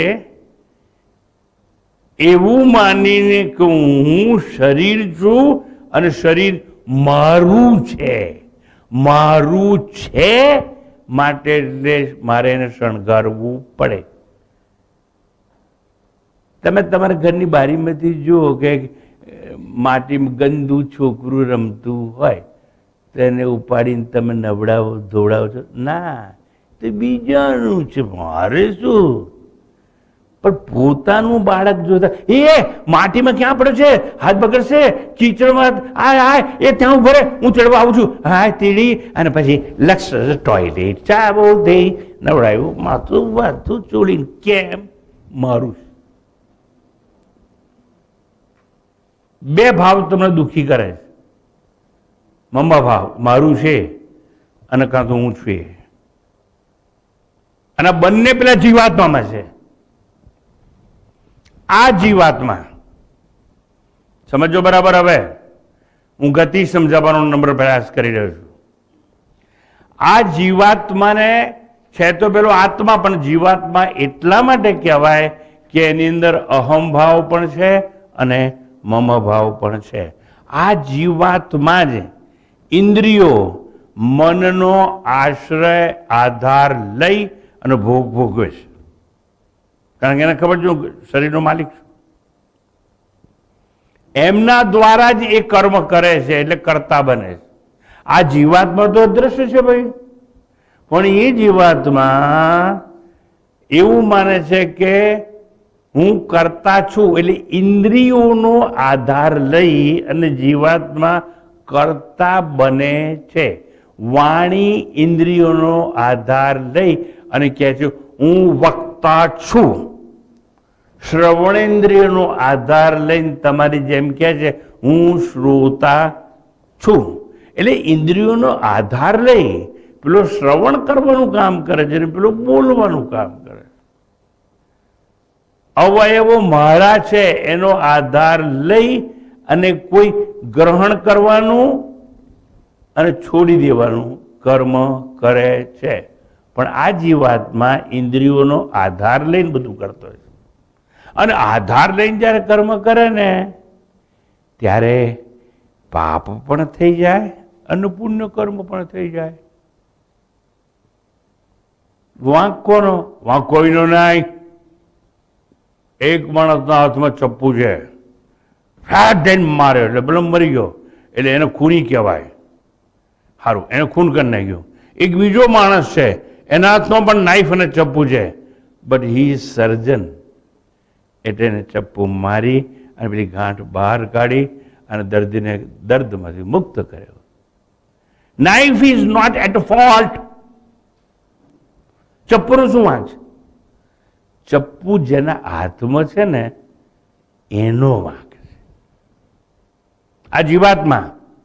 એવું માનીને કે હું શરીર છું અને શરીર મારું છે, મારું છે માટે એટલે મારે એને શણગારવું પડે. તમે તમારા ઘરની બારીમાંથી જુઓ કે માટીમાં ગંદુ છોકરું રમતું હોય તો એને ઉપાડીને તમે નવડાવો ધોવડાવો છો? ના, તે બીજાનું છે, મારે શું. પણ પોતાનું બાળક જોતા એ માટીમાં ક્યાં પડે છે, હાથ બગડશે, કીચડમાં આય આય એ ત્યાં ઉભો રહે, હું ચડવા આવું છું, હાય તીડી, અને પછી લક્ષ ટોયલેટ ચાવો દે, નવડાવ્યું, માથું વાથું ચોળીને, કેમ? મારું. બે ભાવ તમને દુઃખી કરે છે, મમ્મા ભાવ મારું છે અને કાં તો હું છું. અને બંને પેલા જીવાત્મામાં છે. આ જીવાત્મા સમજો બરાબર. હવે હું ગતિ સમજાવવાનો નંબર પ્રયાસ કરી રહ્યો છું. આ જીવાત્માને છે તો પેલો આત્મા, પણ જીવાત્મા એટલા માટે કહેવાય કે એની અંદર અહમ ભાવ પણ છે અને મમ ભાવ પણ છે. આ જીવાત્મા જ ઇન્દ્રિયો મનનો આશ્રય આધાર લઈ અને ભોગ ભોગવે છે. કારણ કે એને ખબર છે હું શરીરનો માલિક છું. એમના દ્વારા જ એ કર્મ કરે છે, એટલે કર્તા બને છે. આ જીવાત્મા તો અદ્રશ્ય છે ભાઈ, પણ એ જીવાત્મા એવું માને છે કે હું કરતા છું, એટલે ઇન્દ્રિયોનો આધાર લઈ અને જીવાત્મા કરતા બને છે. વાણી ઇન્દ્રિયોનો આધાર લઈ અને કહે છે હું વક્તા છું. શ્રવણેન્દ્રિયનો આધાર લઈને તમારી જેમ કહે છે હું શ્રોતા છું. એટલે ઇન્દ્રિયોનો આધાર લઈ પેલો શ્રવણ કરવાનું કામ કરે છે અને પેલો બોલવાનું કામ કરે છે. અવયવો મારા છે એનો આધાર લઈ અને કોઈ ગ્રહણ કરવાનું અને છોડી દેવાનું કર્મ કરે છે. પણ આ જીવાત્મા ઇન્દ્રિયોનો આધાર લઈને બધું કરતો હોય છે. અને આધાર લઈને જ્યારે કર્મ કરે ને ત્યારે પાપ પણ થઈ જાય અને પુણ્ય કર્મ પણ થઈ જાય. વાંક કોનો? વાંક કોઈનો નહીં. એક માણસના હાથમાં ચપ્પુ છે, ફાટ દઈને માર્યો એટલે પેલો મરી ગયો, એટલે એને ખૂની કહેવાય. સારું, એને ખૂન કરી નાખ્યું. એક બીજો માણસ છે, એના હાથમાં પણ નાઈફ અને ચપ્પુ છે, બટ હી ઇઝ સર્જન, એટલે એને ચપ્પુ મારી અને પેલી ગાંઠ બહાર કાઢી અને દર્દીને દર્દમાંથી મુક્ત કર્યો. Knife is not at fault. ચપ્પુનો શું વાંક? ચપ્પુ જેના હાથમાં છે ને એનો વાંક છે. આ જીવાત્મા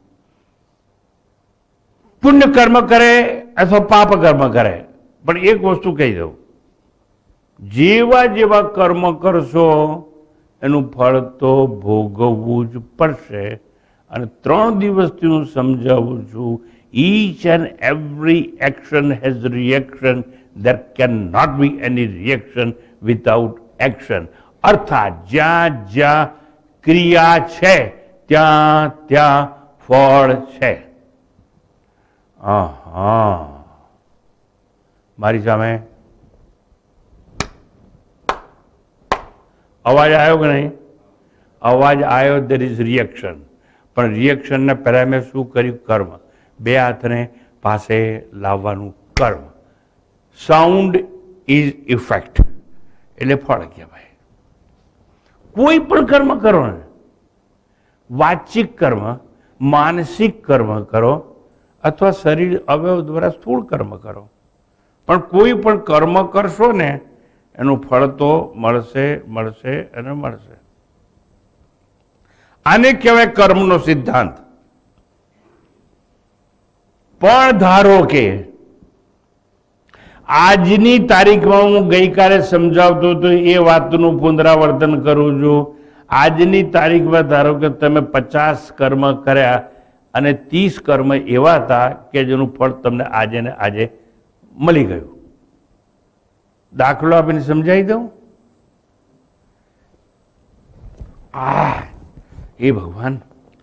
પુણ્ય કર્મ કરે અથવા પાપ કર્મ કરે, પણ એક વસ્તુ કહી દઉં, જેવા જેવા કર્મ કરશો એનું ફળ તો ભોગવવું જ પડશે. અને ત્રણ દિવસથી હું સમજાવું છું, each and every action has reaction. There cannot be any reaction without action. અર્થાત જ્યાં જ્યાં ક્રિયા છે ત્યાં ત્યાં ફળ છે. હા, મારી સામે અવાજ આવ્યો કે નહીં? અવાજ આવ્યો, there is reaction. પણ રિએક્શનને પહેલાં મેં શું કર્યું? કર્મ. બે હાથને પાસે લાવવાનું કર્મ. સાઉન્ડ ઇઝ ઇફેક્ટ, એટલે ફળ કહેવાય. કોઈ પણ કર્મ કરો ને, વાચિક કર્મ, માનસિક કર્મ કરો અથવા શરીર અવયવ દ્વારા સ્થૂળ કર્મ કરો, પણ કોઈ પણ કર્મ કરશો ને એનું ફળ તો મળશે મળશે અને મળશે. આને કહેવાય કર્મનો સિદ્ધાંત. પણ ધારો કે આજની તારીખમાં હું ગઈકાલે સમજાવતો હતો એ વાતનું પુનરાવર્તન કરું છું. આજની તારીખમાં ધારો કે તમે પચાસ કર્મ કર્યા અને ત્રીસ કર્મ એવા હતા કે જેનું ફળ તમને આજે ને આજે મળી ગયું. દાખલો આપીને સમજાવી દઉં. આ એ ભગવાન,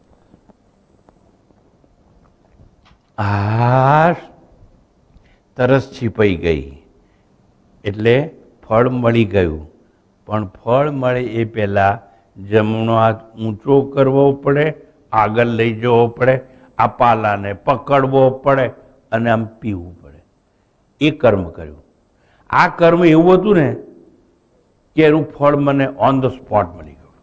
આ તરસ છીપાઈ ગઈ એટલે ફળ મળી ગયું. પણ ફળ મળે એ પહેલાં જમણો હાથ ઊંચો કરવો પડે, આગળ લઈ જવો પડે, આ પાલાને પકડવો પડે અને આમ પીવું પડે. એ કર્મ કર્યું. આ કર્મ એવું હતું ને કે એનું ફળ મને ઓન ધ સ્પોટ મળી ગયું.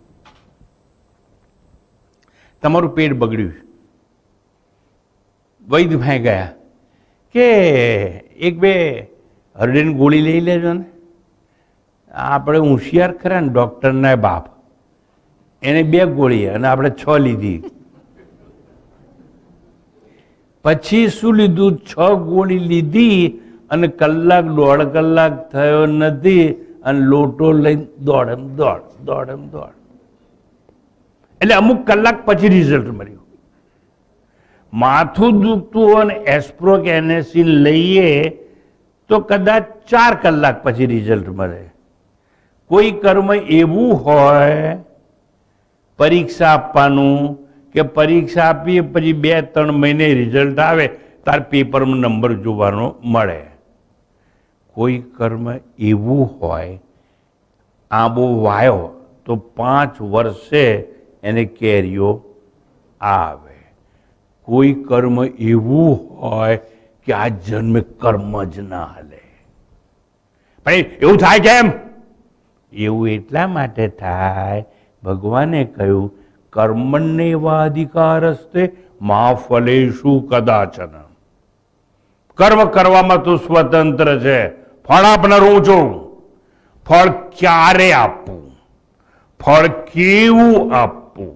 તમારું પેટ બગડ્યું, વૈદ્ય ભાઈ ગયા કે એક બે હરડીની ગોળી લઈ લેજો ને. આપણે હોશિયાર ખરા ને ડૉક્ટરના બાપ, એને બે ગોળી અને આપણે છ લીધી. પછી શું લીધું? છ ગોળી લીધી અને કલાક દોઢ કલાક થયો નથી અને લોટો લઈને દોડમ દોડ દોડમ દોડ. એટલે અમુક કલાક પછી રિઝલ્ટ મળ્યું. માથું દુખતું અને એસ્પ્રોક એનેસિન લઈએ તો કદાચ ચાર કલાક પછી રિઝલ્ટ મળે. કોઈ કર્મ એવું હોય પરીક્ષા આપવાનું કે પરીક્ષા આપીએ પછી બે ત્રણ મહિને રિઝલ્ટ આવે તાર પેપરમાં નંબર જોવાનો મળે. કોઈ કર્મ એવું હોય આંબો વાયો તો પાંચ વર્ષે એને કેરીઓ આવે. કોઈ કર્મ એવું હોય કે આ જન્મે કર્મ જ ના હાલે. પણ એવું થાય કેમ? એવું એટલા માટે થાય, ભગવાને કહ્યું કર્મણ્યેવા અધિકારસ્તે મા ફલેષુ કદાચન. કર્મ કરવામાં તું સ્વતંત્ર છે, ફળ આપનાર હું છું. ફળ ક્યારે આપવું, ફળ કેવું આપવું,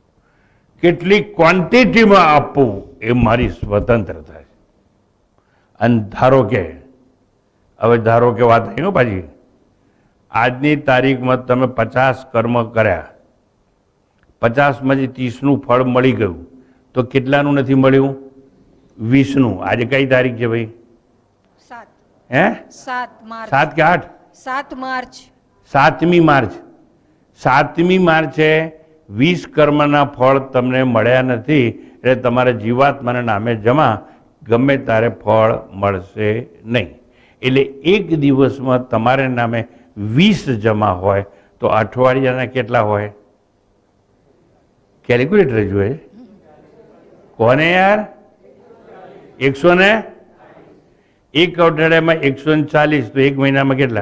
કેટલી ક્વોન્ટિટીમાં આપવું એ મારી સ્વતંત્રતા છે. અને ધારો કે હવે ધારો કે વાત થઈ પાછી, આજની તારીખમાં તમે પચાસ કર્મ કર્યા, પચાસમાંથી ત્રીસનું ફળ મળી ગયું તો કેટલાનું નથી મળ્યું? વીસનું. આજે કઈ તારીખ છે ભાઈ?
સાત.
હે?
સાત માર્ચ.
સાત કે આઠ?
સાત માર્ચ.
સાતમી માર્ચ. સાતમી માર્ચે વીસ કર્મના ફળ તમને મળ્યા નથી એટલે તમારે જીવાત્માના નામે જમા ગમે ત્યારે ફળ મળશે નહીં. એટલે એક દિવસમાં તમારે નામે વીસ જમા હોય તો અઠવાડિયાના કેટલા હોય? કેલ્ક્યુલેટર જોઈએ કોને યાર? એકસો ને એક અઠવાડિયામાં એકસો ને ચાલીસ તો એક મહિનામાં કેટલા?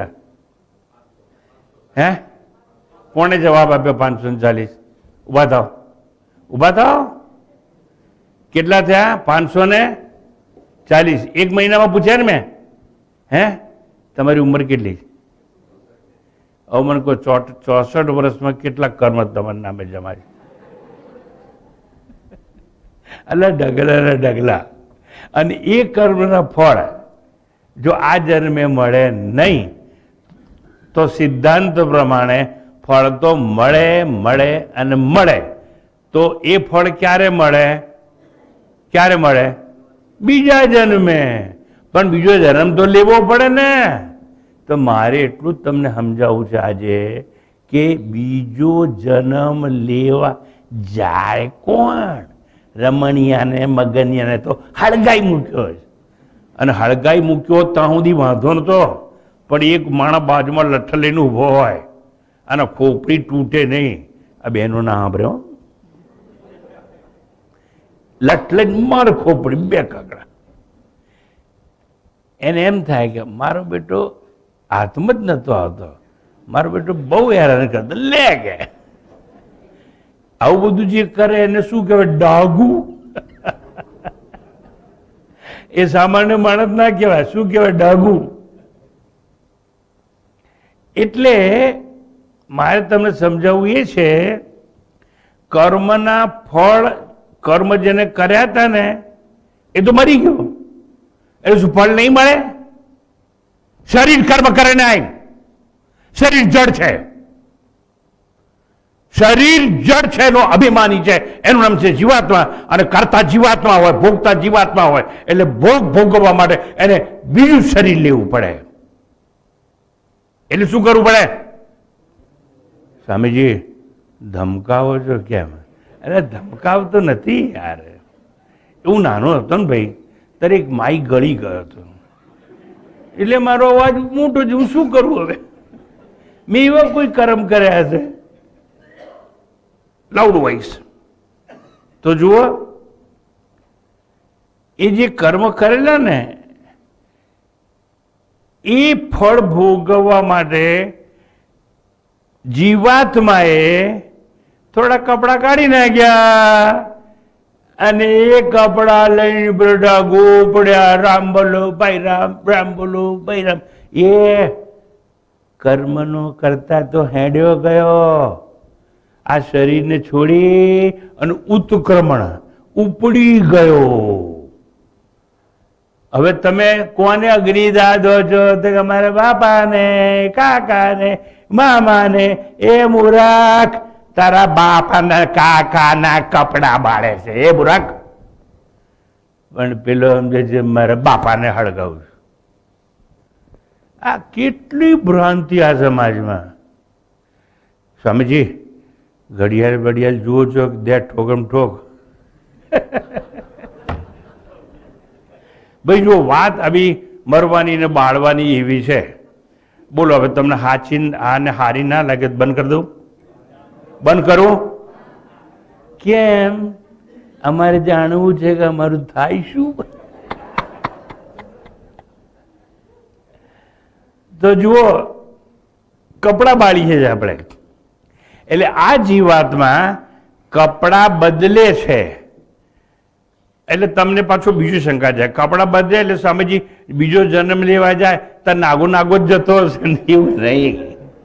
હે? કોને જવાબ આપ્યો? પાંચસો ને ચાલીસ. ઉભા થાવ, ઉભા થાવ. કેટલા થયા? પાંચસો ને ચાલીસ. એક મહિનામાં પૂછ્યા ને મેં. હે? તમારી ઉંમર કેટલી? હવે મને કહો ચોસઠ વર્ષમાં કેટલા કર્મ તમારા નામે જમાય? એટલે ડગલા ને ડગલા. અને એ કર્મના ફળ જો આ જન્મે મળે નહીં તો સિદ્ધાંત પ્રમાણે ફળ તો મળે મળે અને મળે. તો એ ફળ ક્યારે મળે? ક્યારે મળે? બીજા જન્મે. પણ બીજો જન્મ તો લેવો પડે ને. તો મારે એટલું જ તમને સમજાવવું છે આજે કે બીજો જન્મ લેવા જાય કોણ? રમણીયાને મગનિયાને તો હળગાઈ મૂક્યો છે. અને હળગાઈ મૂક્યો ત્યાં સુધી વાંધો નતો, પણ એક માણસ બાજુમાં લઠ્ઠ લઈને ઊભો હોય અને ખોપડી તૂટે નહીં. આ બહેનો ના સાંભળ્યો? લઠ્ઠ લઈને માર ખોપડી બે કાકડા. એને એમ થાય કે મારો બેટો હાથમાં જ નતો આવતો, મારો બેટો બહુ હેરાન કરતો, લે કે આવું બધું જે કરે એને શું કહેવાય? ડાઘું. એ સામાન્ય માણસ ના કહેવાય. શું કહેવાય? ડાઘું. એટલે મારે તમને સમજાવવું એ છે કર્મના ફળ, કર્મ જેને કર્યા હતા ને એ તો મરી ગયો. એ શું ફળ નહીં મળે? શરીર કર્મ કરે ને આય. શરીર જડ છે, શરીર જડ છે, એનો અભિમાની છે, એનું નામ છે જીવાત્મા. અને કરતા જીવાત્મા હોય, ભોગતા જીવાત્મા હોય, એટલે ભોગ ભોગવવા માટે એને બીજું શરીર લેવું પડે. એટલે શું કરવું પડે? સ્વામીજી ધમકાવો છો કેમ? અરે ધમકાવતો નથી યાર. એવું નાનો હતો ને ભાઈ, ત્યારે એક માઈ ગળી ગયો હતો, એટલે મારો અવાજ મોટો જ. હું શું કરું હવે? મેં એવા કોઈ કર્મ કર્યા હશે લાઉડ વોઇસ. તો જુઓ, એ જે કર્મ કરેલા ને એ ફળ ભોગવવા માટે જીવાત્માએ થોડા કપડા કાઢી નાખ્યા અને એ કપડા લઈને બધા ગોપડ્યા, રામ બોલો ભાઈ રામ, રામ બોલો ભાઈ રામ. એ કર્મનો કરતા તો હેડ્યો ગયો, આ શરીરને છોડી અને ઉત્ક્રમણ ઉપડી ગયો. હવે તમે કોને અગ્નિદાહ દો છો? તો અમારા બાપાને, કાકાને, મામાને. એ મૂર્ખ, તારા બાપાના કાકાના કપડા બાળે છે એ મૂર્ખ. પણ પેલો સમજે છે મારા બાપાને હળગાવું. આ કેટલી ભ્રાંતિ આ સમાજમાં. સ્વામીજી ઘડિયાળ ઘડિયાળ જુઓ છો દે ઠોકમ ઠોક. ભાઈ જો વાત આવી મરવાની ને બાળવાની એવી છે. બોલો હવે તમને હાચી આને હારી ના લાગે બંધ કરી દઉં? બંધ કરું? કેમ? અમારે જાણવું છે કે અમારું થાય શું. તો જુઓ, કપડા બાળી છે આપણે, એટલે આ જીવાતમાં કપડા બદલે છે. એટલે તમને પાછો બીજું શંકા જાય, કપડા બદલે એટલે સ્વામીજી બીજો જન્મ લેવા જાય તો નાગો નાગો જ જતો હશે. એવું નહીં.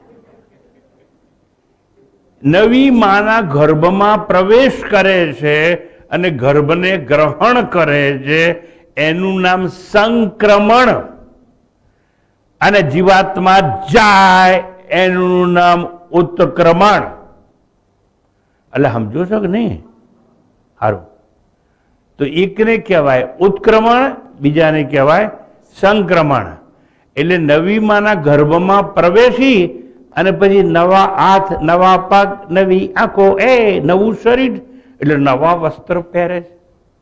નવી માના ગર્ભમાં પ્રવેશ કરે છે અને ગર્ભને ગ્રહણ કરે છે, એનું નામ સંક્રમણ. અને જીવાત્મા જાય એનું નામ ઉત્ક્રમણ. એટલે સમજો છો કે નહીં? સારું. તો એકને કહેવાય ઉત્ક્રમણ, બીજાને કહેવાય સંક્રમણ. એટલે નવી માના ગર્ભમાં પ્રવેશી અને પછી નવા હાથ, નવા પગ, નવી આંખો, એ નવું શરીર, એટલે નવા વસ્ત્ર પહેરે છે.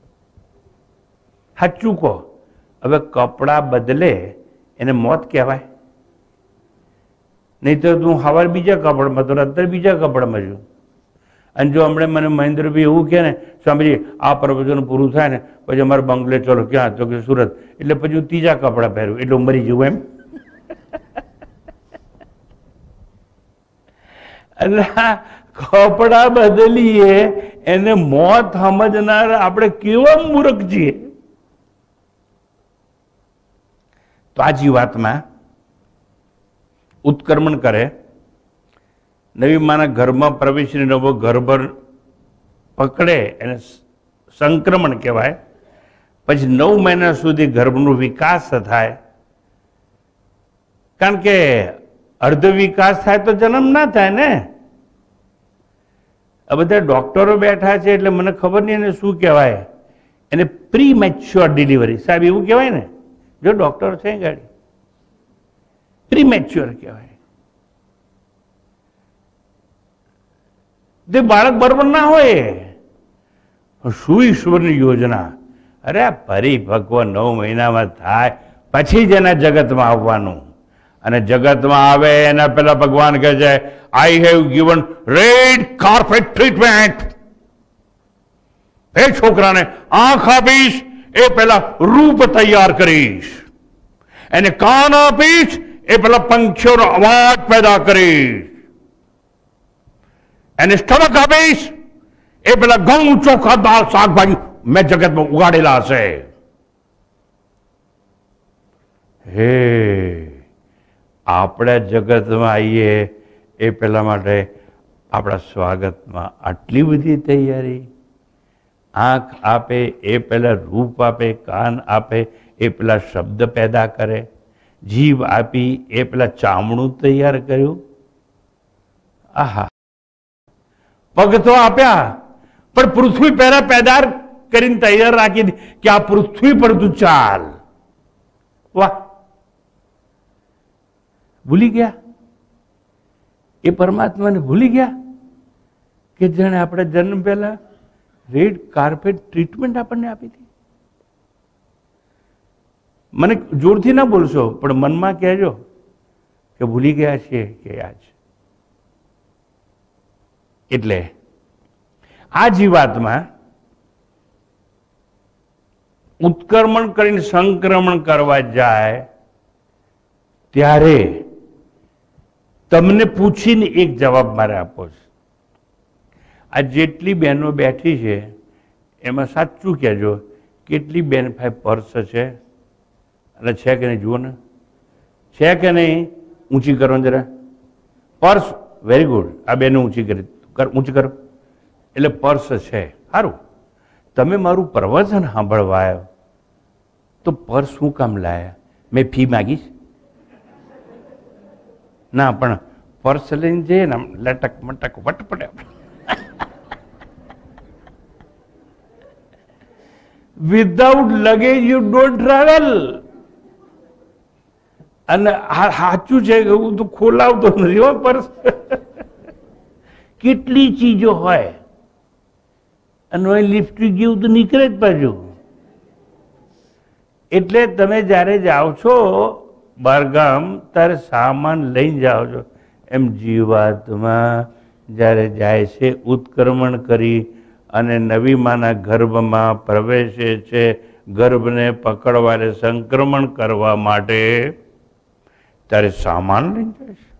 સાચું કહો, હવે કપડા બદલે એને મોત કહેવાય? નહીં તો તું હવાર બીજા કપડામાં તો અત્યારે બીજા કપડામાં છું. અને જો હમણાં મને મહેન્દ્રભાઈ એવું કહે ને, સ્વામીજી આ પ્રવચન પૂરું થાય ને પછી અમારે બંગલે ચલો. ક્યાં? તો કે સુરત. એટલે પછી હું ત્રીજા કપડાં પહેરું, એટલે હું મરી જવું એમ. એટલે કપડા બદલીએ એને મોત સમજનાર આપણે કેવા મૂર્ખ છીએ. તો આ જીવાતમાં ઉત્ક્રમણ કરે, નવી માના ઘરમાં પ્રવેશીને નવો ગર્ભ પકડે એને સંક્રમણ કહેવાય. પછી નવ મહિના સુધી ગર્ભનો વિકાસ થાય. કારણ કે અર્ધ વિકાસ થાય તો જન્મ ના થાય ને. આ બધા ડોક્ટરો બેઠા છે એટલે મને ખબર નહીં એને શું કહેવાય. એને પ્રી મેચ્યોર ડિલિવરી, સાહેબ એવું કહેવાય ને. જો ડોક્ટર છે ગાડી, પ્રી મેચ્યોર કહેવાય. તે બાળક બરોબર ના હોય. શું ઈશ્વરની યોજના! અરે પરિપક્વ નવ મહિનામાં થાય પછી જ એના જગતમાં આવવાનું. અને જગતમાં આવે એના પેલા ભગવાન કહે છે, I have given red carpet treatment. એ છોકરાને આંખ આપીશ એ પેલા રૂપ તૈયાર કરીશ, એને કાન આપીશ એ પેલા પંખીઓનો અવાજ પેદા કરીશ, એને સ્ટમક આપીશ એ પેલા ઘઉં, ચોખા, દાળ, શાકભાજી મેં જગતમાં ઉગાડેલા હશે. હે આપણે જગતમાં આવીએ એ પેલા માટે આપણા સ્વાગતમાં આટલી બધી તૈયારી. આંખ આપે એ પેલા રૂપ આપે, કાન આપે એ પેલા શબ્દ પેદા કરે, જીભ આપી એ પેલા ચામડું તૈયાર કર્યું. આહા, પગ તો આપ્યા, પણ પૃથ્વી પહેલા પેદાર કરીને તૈયાર રાખી દી કે આ પૃથ્વી પર તું ચાલ. વાહ, ભૂલી ગયા એ પરમાત્માને, ભૂલી ગયા કે જેણે આપણે જન્મ પહેલા રેડ કાર્પેટ ટ્રીટમેન્ટ આપણને આપી હતી. મને જોરથી ના બોલશો, પણ મનમાં કહેજો કે ભૂલી ગયા છીએ કે આજ. એટલે આ જીવાતમાં ઉત્ક્રમણ કરીને સંક્રમણ કરવા જાય ત્યારે તમને પૂછીને એક જવાબ મારે આપવો છે. આ જેટલી બહેનો બેઠી છે એમાં સાચું કહેજો, કેટલી બેન ભાઈ પર્સ છે? અને છે કે નહીં જુઓ ને, છે કે નહીં? ઊંચી કરો જરા પર્સ. વેરી ગુડ, આ બેને ઊંચી કરી, ઊંચી કરો. એટલે પર્સ છે. સારું, તમે મારું પ્રવચન સાંભળવા આવ્યો તો પર્સ શું કામ લાયા? મેં ફી માગીશ? ના, પણ પર્સ લઈને જઈએ ને લટક મટક વટ પડે. Without luggage you don't travel. અને સાચું છે કે હું તો ખોલાવતો નથી હો પર્સ. કેટલી ચીજો હોય અને લિપસ્ટિક જેવું તો નીકળે જ પાછું. એટલે તમે જ્યારે જાઓ છો બહારગામ ત્યારે સામાન લઈને જાઓ છો. એમ જીવાતમાં જ્યારે જાય છે ઉત્ક્રમણ કરી અને નવી માના ગર્ભમાં પ્રવેશે છે, ગર્ભને પકડવા એટલે સંક્રમણ કરવા માટે, ત્યારે સામાન લઈને જાય છે.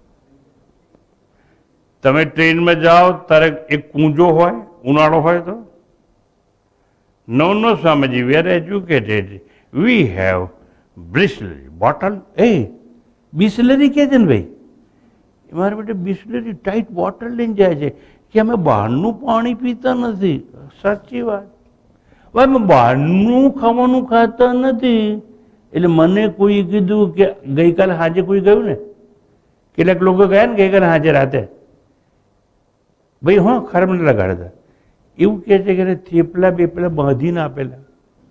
તમે ટ્રેનમાં જાઓ ત્યારે એક કૂંજો હોય, ઉનાળો હોય તો. No no Swamiji, we are educated, we have Bisleri bottle. એ બિસ્લરી કે છે ને ભાઈ, મારા બેટા બિસ્લરી ટાઈટ બોટલ લઈને જાય છે કે અમે બહારનું પાણી પીતા નથી. સાચી વાત, ભાઈ અમે બહારનું ખાવાનું ખાતા નથી. એટલે મને કોઈ કીધું કે ગઈકાલે સાંજે કોઈ ગયું ને, કેટલાક લોકો ગયા ને ગઈકાલે સાંજે રાતે, ભાઈ હા ખરાબ નથી લગાડતા. એવું કહે છે કે થેપલા બેપલા બાંધીને આપેલા.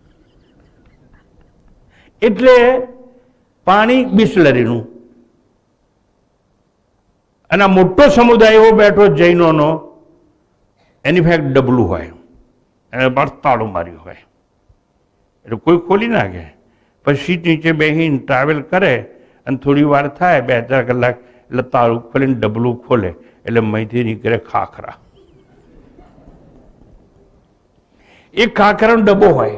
એટલે પાણી બિસ્લરીનું. અને આ મોટો સમુદાય એવો બેઠો જૈનોનો, એની ફેક્ટ ડબલું હોય અને બરતાળું માર્યું હોય, એટલે કોઈ ખોલી નાખે. પછી સીટ નીચે બેસીને ટ્રાવેલ કરે અને થોડી વાર થાય, બે ચાર કલાક, એટલે તાળું ખોલીને ડબલું ખોલે એટલે મહીથી નીકળે ખાખરા. એ ખાખરાનો ડબ્બો હોય,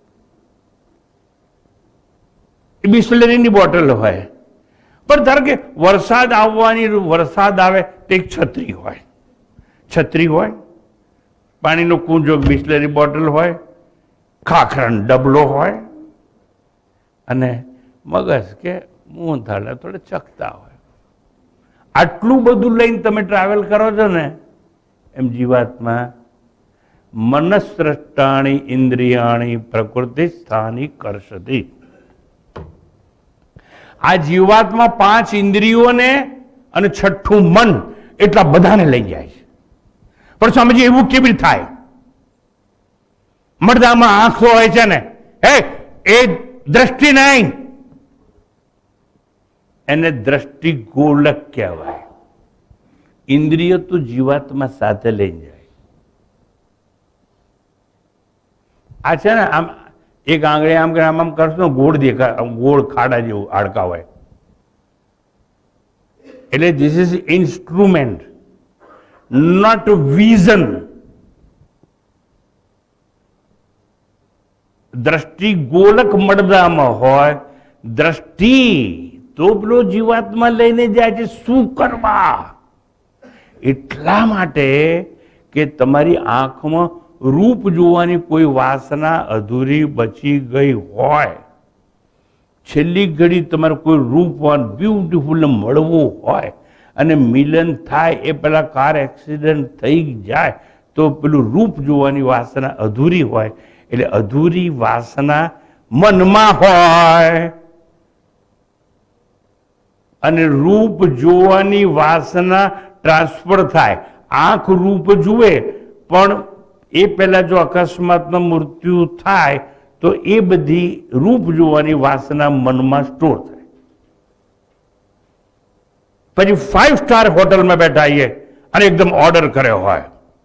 એ બિસ્લરીની બોટલ હોય. પણ ધારો કે વરસાદ આવવાની, વરસાદ આવે તો એક છત્રી હોય, છત્રી હોય, પાણીનો કૂંજો, બિસ્લરી બોટલ હોય, ખાખરાનો ડબલો હોય, અને મગજ કે મું થાળા થોડા ચકતા હોય. આટલું બધું લઈને તમે ટ્રાવેલ કરો છો ને, એમ જીવાતમાં મનસ્રષ્ટાણી ઇન્દ્રિયાણી પ્રકૃતિ સ્થાની કર્ષતિ. આ જીવાતમાં પાંચ ઇન્દ્રિયોને અને છઠ્ઠું મન, એટલા બધાને લઈ જાય છે. પણ સ્વામીજી એવું કેવી રીતે થાય? મરદામાં આંખો હોય છે ને, હે એ દ્રષ્ટિ નહીં, એને દ્રષ્ટિ ગોલક કહેવાય. ઇન્દ્રિય તો જીવાતમાં સાથે લઈને જાય. આ છે ને આમ એક આંગળી આમ કે આમ આમ કરશો, ગોળ દેખા, ગોળ ખાડા જેવું હાડકા હોય. એટલે this is instrument, not vision. દ્રષ્ટિ ગોલક મળદામાં હોય, દ્રષ્ટિ તો પેલો જીવાતમાં લઈને જાય છે શું કરવા. એટલા માટે કે તમારી આંખમાં રૂપ જોવાની કોઈ વાસના અધૂરી બચી ગઈ હોય, છેલ્લી ઘડી તમારે કોઈ રૂપવાન બ્યુટીફુલ મળવું હોય અને મિલન થાય એ પેલા કાર એક્સિડન્ટ થઈ જાય તો પેલું રૂપ જોવાની વાસના અધૂરી હોય, એટલે અધૂરી વાસના મનમાં હોય અને રૂપ જોવાની વાસના ટ્રાન્સફર થાય. આંખ રૂપ જુએ, પણ એ પહેલા જો અકસ્માતમાં મૃત્યુ થાય તો એ બધી રૂપ જોવાની વાસના મનમાં સ્ટોર થાય. પછી ફાઈવ સ્ટાર હોટલમાં બેઠા આવીએ અને એકદમ ઓર્ડર કર્યો હોય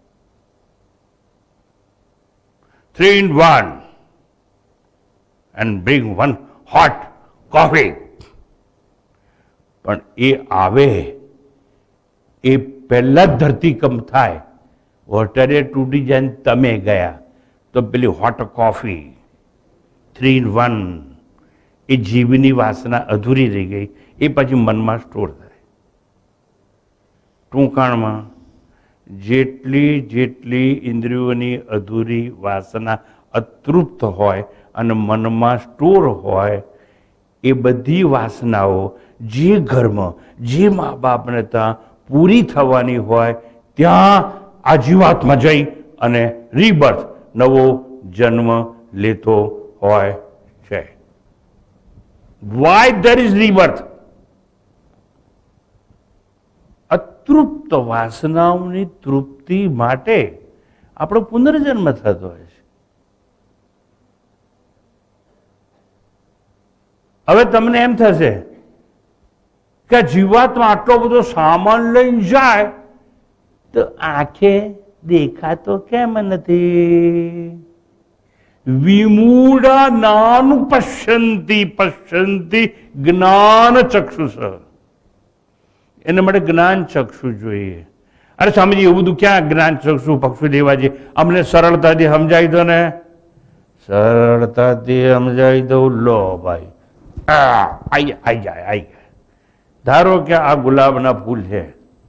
three in one and bring one hot coffee, પણ એ આવે એ પહેલા જ ધરતીકંપ થાય, હોટલે તૂટી જાય તમે ગયા તો પેલી hot coffee three in one એ જીવની વાસના અધૂરી રહી ગઈ, એ પછી મનમાં સ્ટોર થાય. ટૂંકાણમાં જેટલી જેટલી ઇન્દ્રિયોની અધૂરી વાસના અતૃપ્ત હોય અને મનમાં સ્ટોર હોય, એ બધી વાસનાઓ જે ઘરમાં જે મા બાપને ત્યાં પૂરી થવાની હોય ત્યાં આ જીવાત્મા જઈ અને રીબર્થ નવો જન્મ લેતો હોય છે. Why there is rebirth? અતૃપ્ત વાસનાઓની તૃપ્તિ માટે આપણો પુનર્જન્મ થતો હોય છે. હવે તમને એમ થશે કે જીવાત્મા આટલો બધો સામાન લઈને જાય તો આંખે દેખાતો કેમ નથી? વિમૂઢા નાનું પશ્યંતી પશ્યંતી જ્ઞાન ચક્ષુષ, એના માટે જ્ઞાન ચક્ષુ જોઈએ. અરે સ્વામીજી એવું બધું ક્યાં જ્ઞાન ચક્ષુ પક્ષુ લેવા છે? અમને સરળતાથી સમજાવી દો ને. સરળતાથી સમજાવી દઉં. લો ભાઈ, આઈ આઈ જાય આઈ જાય. ધારો કે આ ગુલાબના ફૂલ છે,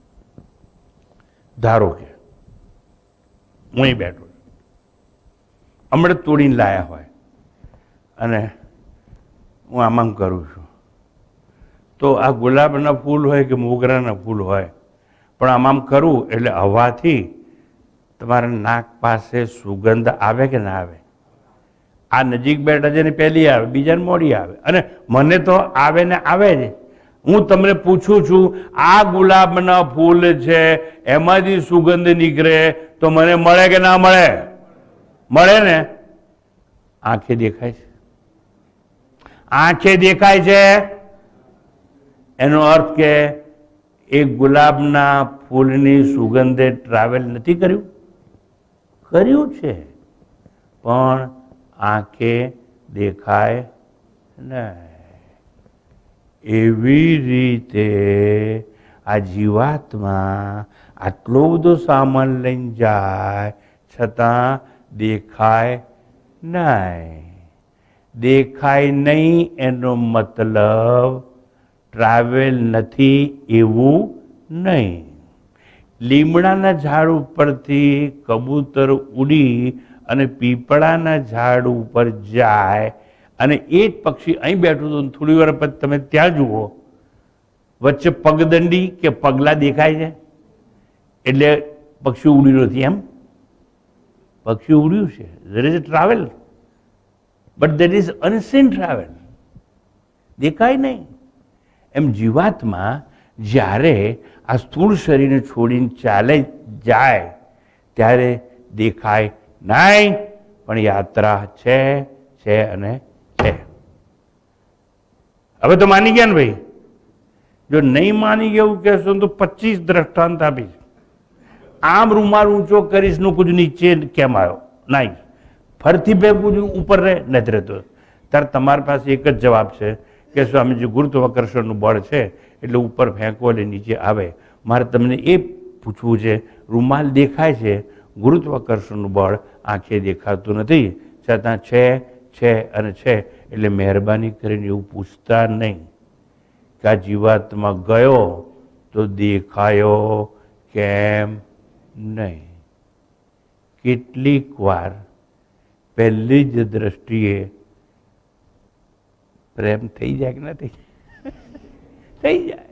ધારો કે હું અહીં બેઠો છું, હમણાં તોડીને લાયા હોય અને હું આમ આમ કરું છું, તો આ ગુલાબના ફૂલ હોય કે મોગરાના ફૂલ હોય, પણ આમ આમ કરું એટલે હવાથી તમારા નાક પાસે સુગંધ આવે કે ના આવે? આ નજીક બેઠા છે ને પહેલી આવે, બીજાને મોડી આવે, અને મને તો આવે ને આવે જ. હું તમને પૂછું છું, આ ગુલાબના ફૂલ છે એમાંથી સુગંધ નીકળે તો મને મળે કે ના મળે? મળે ને. આંખે દેખાય છે, આંખે દેખાય છે. એનો અર્થ કે એ ગુલાબના ફૂલની સુગંધે ટ્રાવેલ નથી કર્યું? કર્યું છે, પણ આંખે દેખાય નહીં. એવી રીતે આ જીવાત્મા આટલો બધો સામાન લઈને જાય છતાં દેખાય નહીં. દેખાય નહીં એનો મતલબ ટ્રાવેલ નથી એવું નહીં. લીમડાના ઝાડ ઉપરથી કબૂતર ઉડી અને પીપળાના ઝાડ ઉપર જાય અને એ જ પક્ષી અહીં બેઠું હતું, થોડી વાર પછી તમે ત્યાં જુઓ વચ્ચે પગદંડી કે પગલા દેખાય છે એટલે પક્ષી ઉડ્યું નથી. એમ પક્ષી ઉડ્યું છે. There is a travel, but there is unseen travel. દેખાય નહીં. એમ જીવાત્મા જ્યારે આ સ્થૂળ શરીરને છોડીને ચાલે જાય ત્યારે દેખાય નહીં, પણ યાત્રા છે છે અને છે. હવે તો માની ગયા ને ભાઈ? જો નહીં માની ગયું કહેશો તો પચીસ દ્રષ્ટાંત આપીશ. આમ રૂમાલ ઊંચો કરીશ નું કુછ નીચે કેમ આવ્યો? નહીં. ફરતી બે કુછ ઉપર રહે નથી રહેતો. ત્યારે તમારી પાસે એક જ જવાબ છે કે સ્વામીજી ગુરુત્વાકર્ષણનું બળ છે એટલે ઉપર ફેંકો એટલે નીચે આવે. મારે તમને એ પૂછવું છે, રૂમાલ દેખાય છે, ગુરુત્વાકર્ષણનું બળ આંખે દેખાતું નથી, છતાં છે છે અને છે. એટલે મહેરબાની કરીને એવું પૂછતા નહીં કે આ જીવાત્મા ગયો તો દેખાયો કેમ નહીં. કેટલીક વાર પહેલી જ દ્રષ્ટિએ પ્રેમ થઈ જાય કે નથી? થઈ જાય.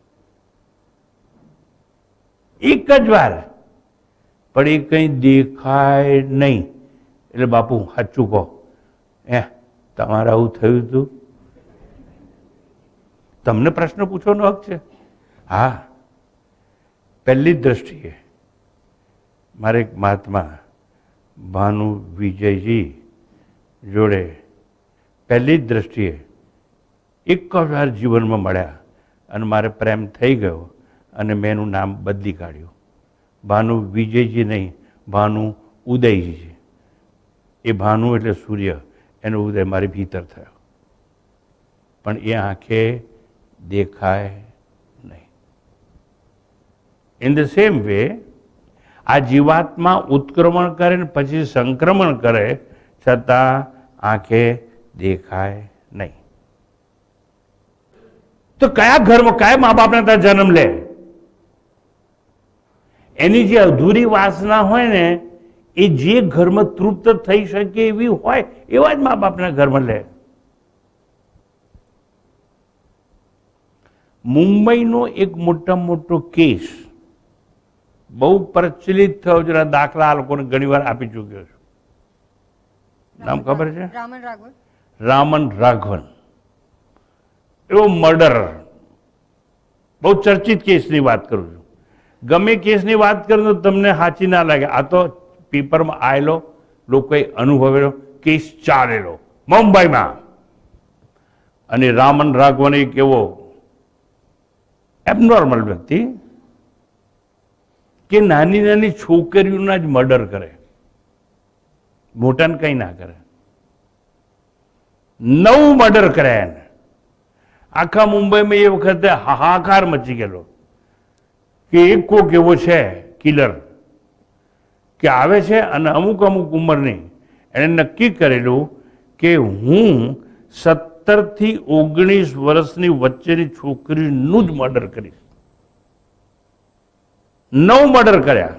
એક જ વાર, પણ એ કંઈ દેખાય નહીં. એટલે બાપુ સાચું કહો, હે તમારે આવું થયું હતું? તમને પ્રશ્ન પૂછવાનો હક છે. હા, પહેલી જ દ્રષ્ટિએ મારે એક મહાત્મા ભાનુ વિજયજી જોડે પહેલી જ દ્રષ્ટિએ એક જ વાર જીવનમાં મળ્યા અને મારે પ્રેમ થઈ ગયો અને મેં એનું નામ બદલી કાઢ્યું. ભાનુ વિજયજી નહીં, ભાનુ ઉદયજી છે. એ ભાનુ એટલે સૂર્ય, એનો ઉદય મારી ભીતર થયો, પણ એ આંખે દેખાય નહીં. ઇન ધ સેમ વે આ જીવાત્મા ઉત્ક્રમણ કરે ને પછી સંક્રમણ કરે, છતાં આંખે દેખાય નહીં. તો કયા ઘરમાં કયા મા બાપને ત્યાં જન્મ લે? એની જે અધૂરી વાસના હોય ને, એ જે ઘરમાં તૃપ્ત થઈ શકે એવી હોય એવા જ મા બાપના ઘરમાં લે. મુંબઈનો એક મોટા મોટો કેસ બહુ પ્રચલિત થયો, જેના દાખલા આ લોકોને ઘણી વાર આપી ચૂક્યો છું. નામ ખબર છે?
રામન રાઘવન.
રામન રાઘવન. એવો મર્ડર, બહુ ચર્ચિત કેસની વાત કરું છું. ગમે કેસની વાત કરું તો તમને સાચી ના લાગે. આ તો પેપરમાં આવેલો, લોકોએ અનુભવેલો કેસ ચાલેલો મુંબઈમાં. અને રામન રાઘવન એક એવો એબનોર્મલ વ્યક્તિ કે નાની નાની છોકરીઓના જ મર્ડર કરે, મોટાને કંઈ ના કરે. નવ મર્ડર કર્યા એને. આખા મુંબઈમાં એ વખતે હાહાકાર મચી ગયેલો કે એક કોક એવો છે કિલર કે આવે છે અને અમુક અમુક ઉંમરની એણે નક્કી કરેલું કે હું સત્તરથી ઓગણીસ વર્ષની વચ્ચેની છોકરીનું જ મર્ડર કરીશ. નવ મર્ડર કર્યા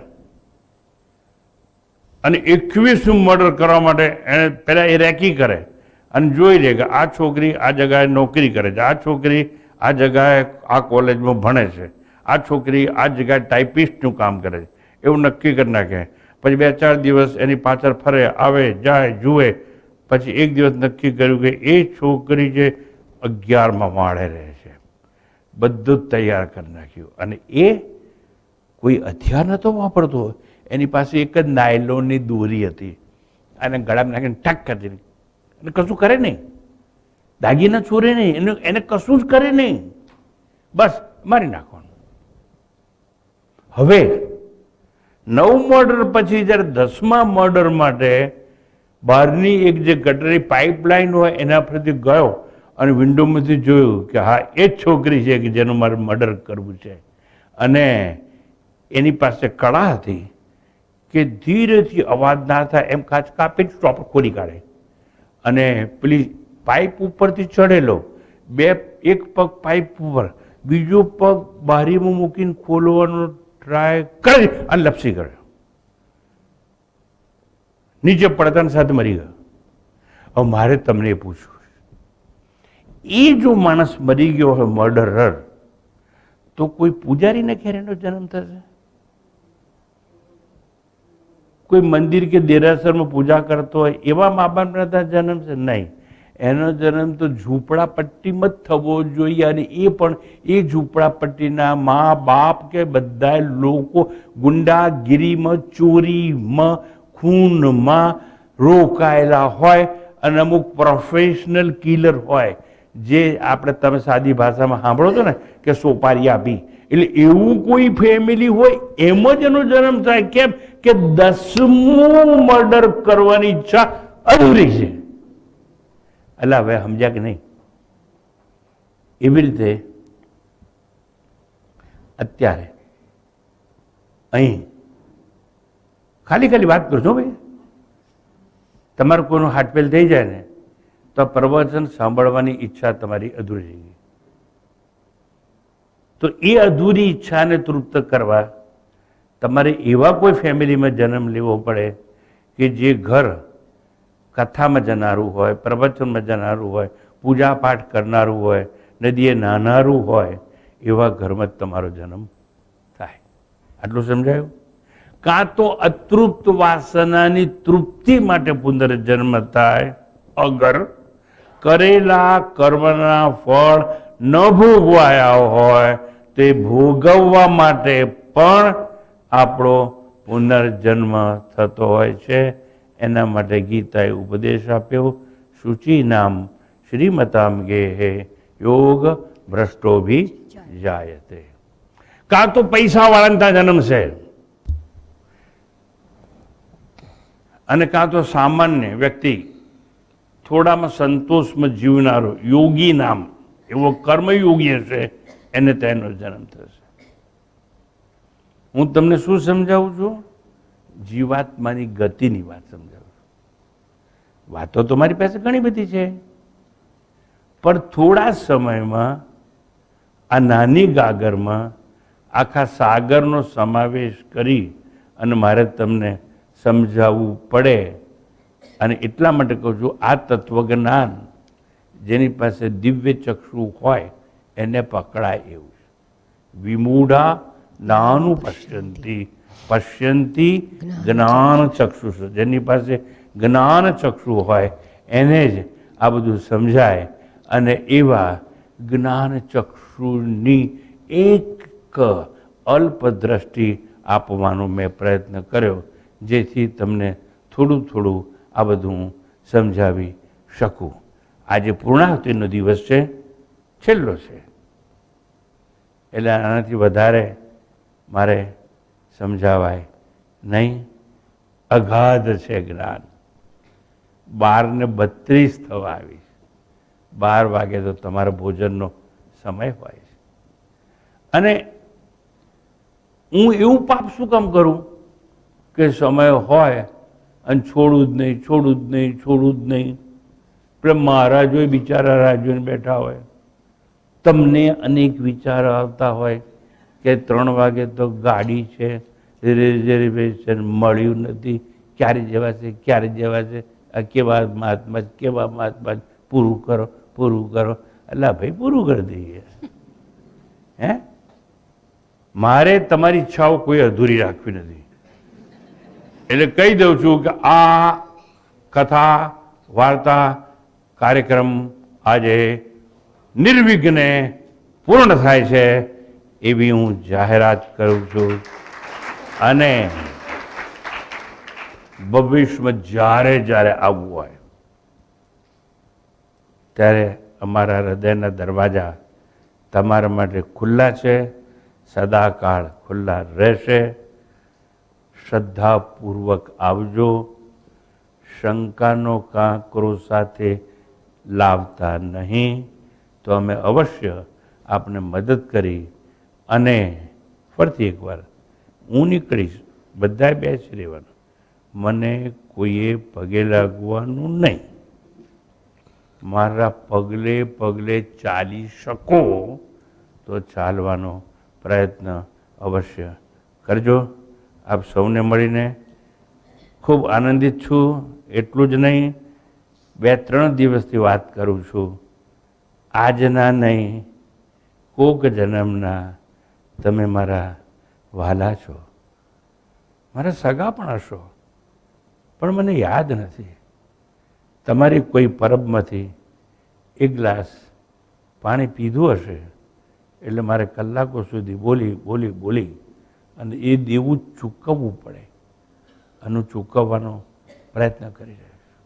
અને એકવીસમું મર્ડર કરવા માટે એને પહેલાં એ રેકી કરે અને જોઈ લે કે આ છોકરી આ જગાએ નોકરી કરે છે, આ છોકરી આ જગાએ આ કોલેજમાં ભણે છે, આ છોકરી આ જગ્યાએ ટાઈપિસ્ટનું કામ કરે છે, એવું નક્કી કરી નાખે. પછી બે ચાર દિવસ એની પાછળ ફરે, આવે જાય જુએ. પછી એક દિવસ નક્કી કર્યું કે એ છોકરી જે અગિયારમાં માળે રહે છે, બધું જ તૈયાર કરી નાખ્યું. અને એ કોઈ હથિયાર નહોતો વાપરતો, એની પાસે એક જ નાયલોનની દોરી હતી, અને ગળામાં નાખીને ઠક કરી દીધી. એને કશું કરે નહીં, દાગીના ચોરે નહીં, એને એને કશું જ કરે નહીં, બસ મારી નાખવાનું. હવે નવ મર્ડર પછી જ્યારે દસમા મર્ડર માટે બહારની એક જે ગટરની પાઇપલાઇન હોય એના પરથી ગયો અને વિન્ડોમાંથી જોયું કે હા એ જ છોકરી છે કે જેનું મારે મર્ડર કરવું છે. અને એની પાસે કળા હતી કે ધીરેથી અવાજ ના થાય એમ કાચ કાપી સ્ટોપ ખોલી કાઢે. અને પેલી પાઇપ ઉપરથી ચડેલો, બે એક પગ પાઇપ ઉપર, બીજો પગ બારીમાં મૂકીને ખોલવાનો ટ્રાય કરી અને લપસી ગયો. નીચે પડતાની સાથે મરી ગયો. હવે મારે તમને એ પૂછવું, એ જો માણસ મરી ગયો હોય મર્ડરર, તો કોઈ પૂજારીને ઘેર એનો જન્મ થશે? કોઈ મંદિર કે દેરાસરમાં પૂજા કરતો હોય એવા મા બાપના ત્યાં જન્મ છે? નહીં. એનો જન્મ તો ઝૂંપડાપટ્ટીમાં જ થવો જોઈએ. અને એ પણ એ ઝૂંપડાપટ્ટીના મા બાપ કે બધા લોકો ગુંડાગીરીમાં, ચોરીમાં, ખૂનમાં રોકાયેલા હોય અને અમુક પ્રોફેશનલ કિલર હોય, જે આપણે તમે સાદી ભાષામાં સાંભળો છો ને કે સોપારી આપી, એટલે એવું કોઈ ફેમિલી હોય એમ જ એનો જન્મ થાય. કેમ કે દસમું મર્ડર કરવાની ઈચ્છા અધૂરી છે. એટલે હવે સમજ્યા કે નહીં? એવી રીતે અત્યારે અહીં ખાલી ખાલી વાત કરજો ભાઈ, તમારું કોઈનું હાર્ટફેલ થઈ જાય ને તો પ્રવચન સાંભળવાની ઈચ્છા તમારી અધૂરી થઈ ગઈ. તો એ અધૂરી ઈચ્છાને તૃપ્ત કરવા તમારે એવા કોઈ ફેમિલીમાં જન્મ લેવો પડે કે જે ઘર કથામાં જનારું હોય, પ્રવચનમાં જનારું હોય, પૂજા પાઠ કરનારું હોય, નદીએ નાનારું હોય, એવા ઘરમાં જ તમારો જન્મ થાય. આટલું સમજાયું? કાં તો અતૃપ્ત વાસનાની તૃપ્તિ માટે પુનર્જન્મ થાય, અગર કરેલા કર્મના ફળ ન ભોગવાયા હોય તે ભોગવવા માટે પણ આપણો પુનર્જન્મ થતો હોય છે. એના માટે ગીતાએ ઉપદેશ આપ્યો, શુચિ નામ શ્રીમતામ ગેહે યોગ ભ્રષ્ટો ભી જાયતે. કાં તો પૈસાવાળાને ત્યાં જન્મ છે અને કાં તો સામાન્ય વ્યક્તિ થોડામાં સંતોષમાં જીવનારો યોગી નામ એવો કર્મયોગી હશે એને તેનો જન્મ થશે. હું તમને શું સમજાવું છું? જીવાત્માની ગતિની વાત સમજાવું છું. વાતો તો મારી પાસે ઘણી બધી છે, પણ થોડા સમયમાં આ નાની ગાગરમાં આખા સાગરનો સમાવેશ કરી અને મારે તમને સમજાવવું પડે. અને એટલા માટે કહું છું, આ તત્વજ્ઞાન જેની પાસે દિવ્ય ચક્ષુ હોય એને પકડાય એવું છે. વિમૂઢા નાનું પશ્યંતી પશ્યંતી જ્ઞાન ચક્ષુષ. જેની પાસે જ્ઞાન ચક્ષુ હોય એને જ આ બધું સમજાય. અને એવા જ્ઞાન ચક્ષુની એક અલ્પ દ્રષ્ટિ આપવાનો મેં પ્રયત્ન કર્યો, જેથી તમને થોડું થોડું આ બધું સમજાવી શકું. આજે પૂર્ણાહુતિનો દિવસ છે, છેલ્લો છે, એટલે આનાથી વધારે મારે સમજાવાય નહીં. અગાધ છે જ્ઞાન. બાર ને બત્રીસ થવા આવી છે. બાર વાગે તો તમારા ભોજનનો સમય હોય છે. અને હું એવું પાપ શું કામ કરું કે સમય હોય અને છોડું જ નહીં, છોડું જ નહીં, છોડું જ નહીં. પણ મહારાજોએ બિચારા રાહ જોઈને બેઠા હોય. તમને અનેક વિચારો આવતા હોય કે ત્રણ વાગે તો ગાડી છે, રિઝર્વેશન મળ્યું નથી, ક્યારે જવાશે, ક્યારે જવાશે, આ કેવા મહાત્મા, કેવા મહાત્મા, પૂરું કરો, પૂરું કરો. એટલે ભાઈ પૂરું કરી દઈએ. હે, મારે તમારી ઈચ્છાઓ કોઈ અધૂરી રાખવી નથી. એટલે કહી દઉં છું કે આ કથા વાર્તા કાર્યક્રમ આજે નિર્વિઘ્ને પૂર્ણ થાય છે એવી હું જાહેરાત કરું છું. અને ભવિષ્યમાં જ્યારે જ્યારે આવવું હોય ત્યારે અમારા હૃદયના દરવાજા તમારા માટે ખુલ્લા છે, સદાકાળ ખુલ્લા રહેશે. શ્રદ્ધાપૂર્વક આવજો. શંકાનો કાંકરો સાથે લાવતા નહીં, તો અમે અવશ્ય આપને મદદ કરી. અને ફરીથી એકવાર હું નીકળીશ, બધાએ બેસી રહેવાનું. મને કોઈએ પગે લાગવાનું નહીં. મારા પગલે પગલે ચાલી શકો તો ચાલવાનો પ્રયત્ન અવશ્ય કરજો. આપ સૌને મળીને ખૂબ આનંદિત છું. એટલું જ નહીં, બે ત્રણ દિવસથી વાત કરું છું. આજના નહીં, કોક જન્મના તમે મારા વહાલા છો, મારા સગા પણ હશો, પણ મને યાદ નથી. તમારી કોઈ પરબમાંથી એક ગ્લાસ પાણી પીધું હશે એટલે મારે કલાકો સુધી બોલી બોલી બોલી અને એ દેવું ચૂકવવું પડે. આનું ચૂકવવાનો પ્રયત્ન કરી રહ્યો છું.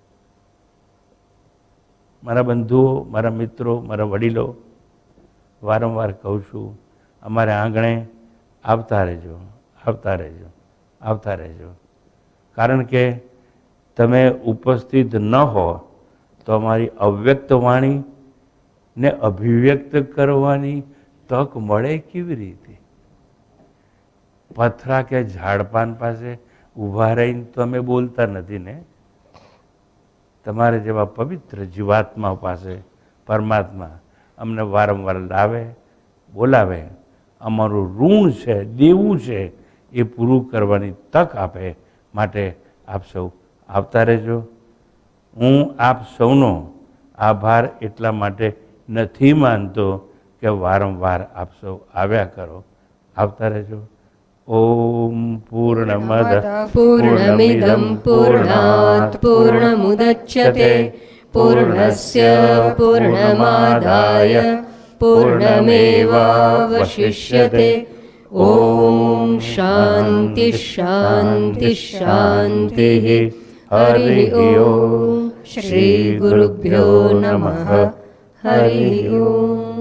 મારા બંધુઓ, મારા મિત્રો, મારા વડીલો, વારંવાર કહું છું, અમારે આંગણે આવતા રહેજો, આવતા રહેજો, આવતા રહેજો. કારણ કે તમે ઉપસ્થિત ન હો તો અમારી અવ્યક્ત વાણીને અભિવ્યક્ત કરવાની તક મળે કેવી રીતે? પથરા કે ઝાડપાન પાસે ઊભા રહીને તો અમે બોલતા નથી ને. તમારે જેવા પવિત્ર જીવાત્મા પાસે પરમાત્મા અમને વારંવાર લાવે, બોલાવે. અમારું ઋણ છે, દેવું છે, એ પૂરું કરવાની તક આપે. માટે આપ સૌ આવતા રહેજો. હું આપ સૌનો આભાર એટલા માટે નથી માનતો કે વારંવાર આપ સૌ આવ્યા કરો. આવતા રહેજો. ઓમ પૂર્ણમદ
પૂર્ણમિદં પૂર્ણાત પૂર્ણમુદચ્યતે પૂર્ણસ્ય પૂર્ણમાદાય પૂર્ણમેવાવશિષ્યતે ओम शांति शांति शांति। हरि ओम। श्री गुरुभ्यो नमः। हरि ओम।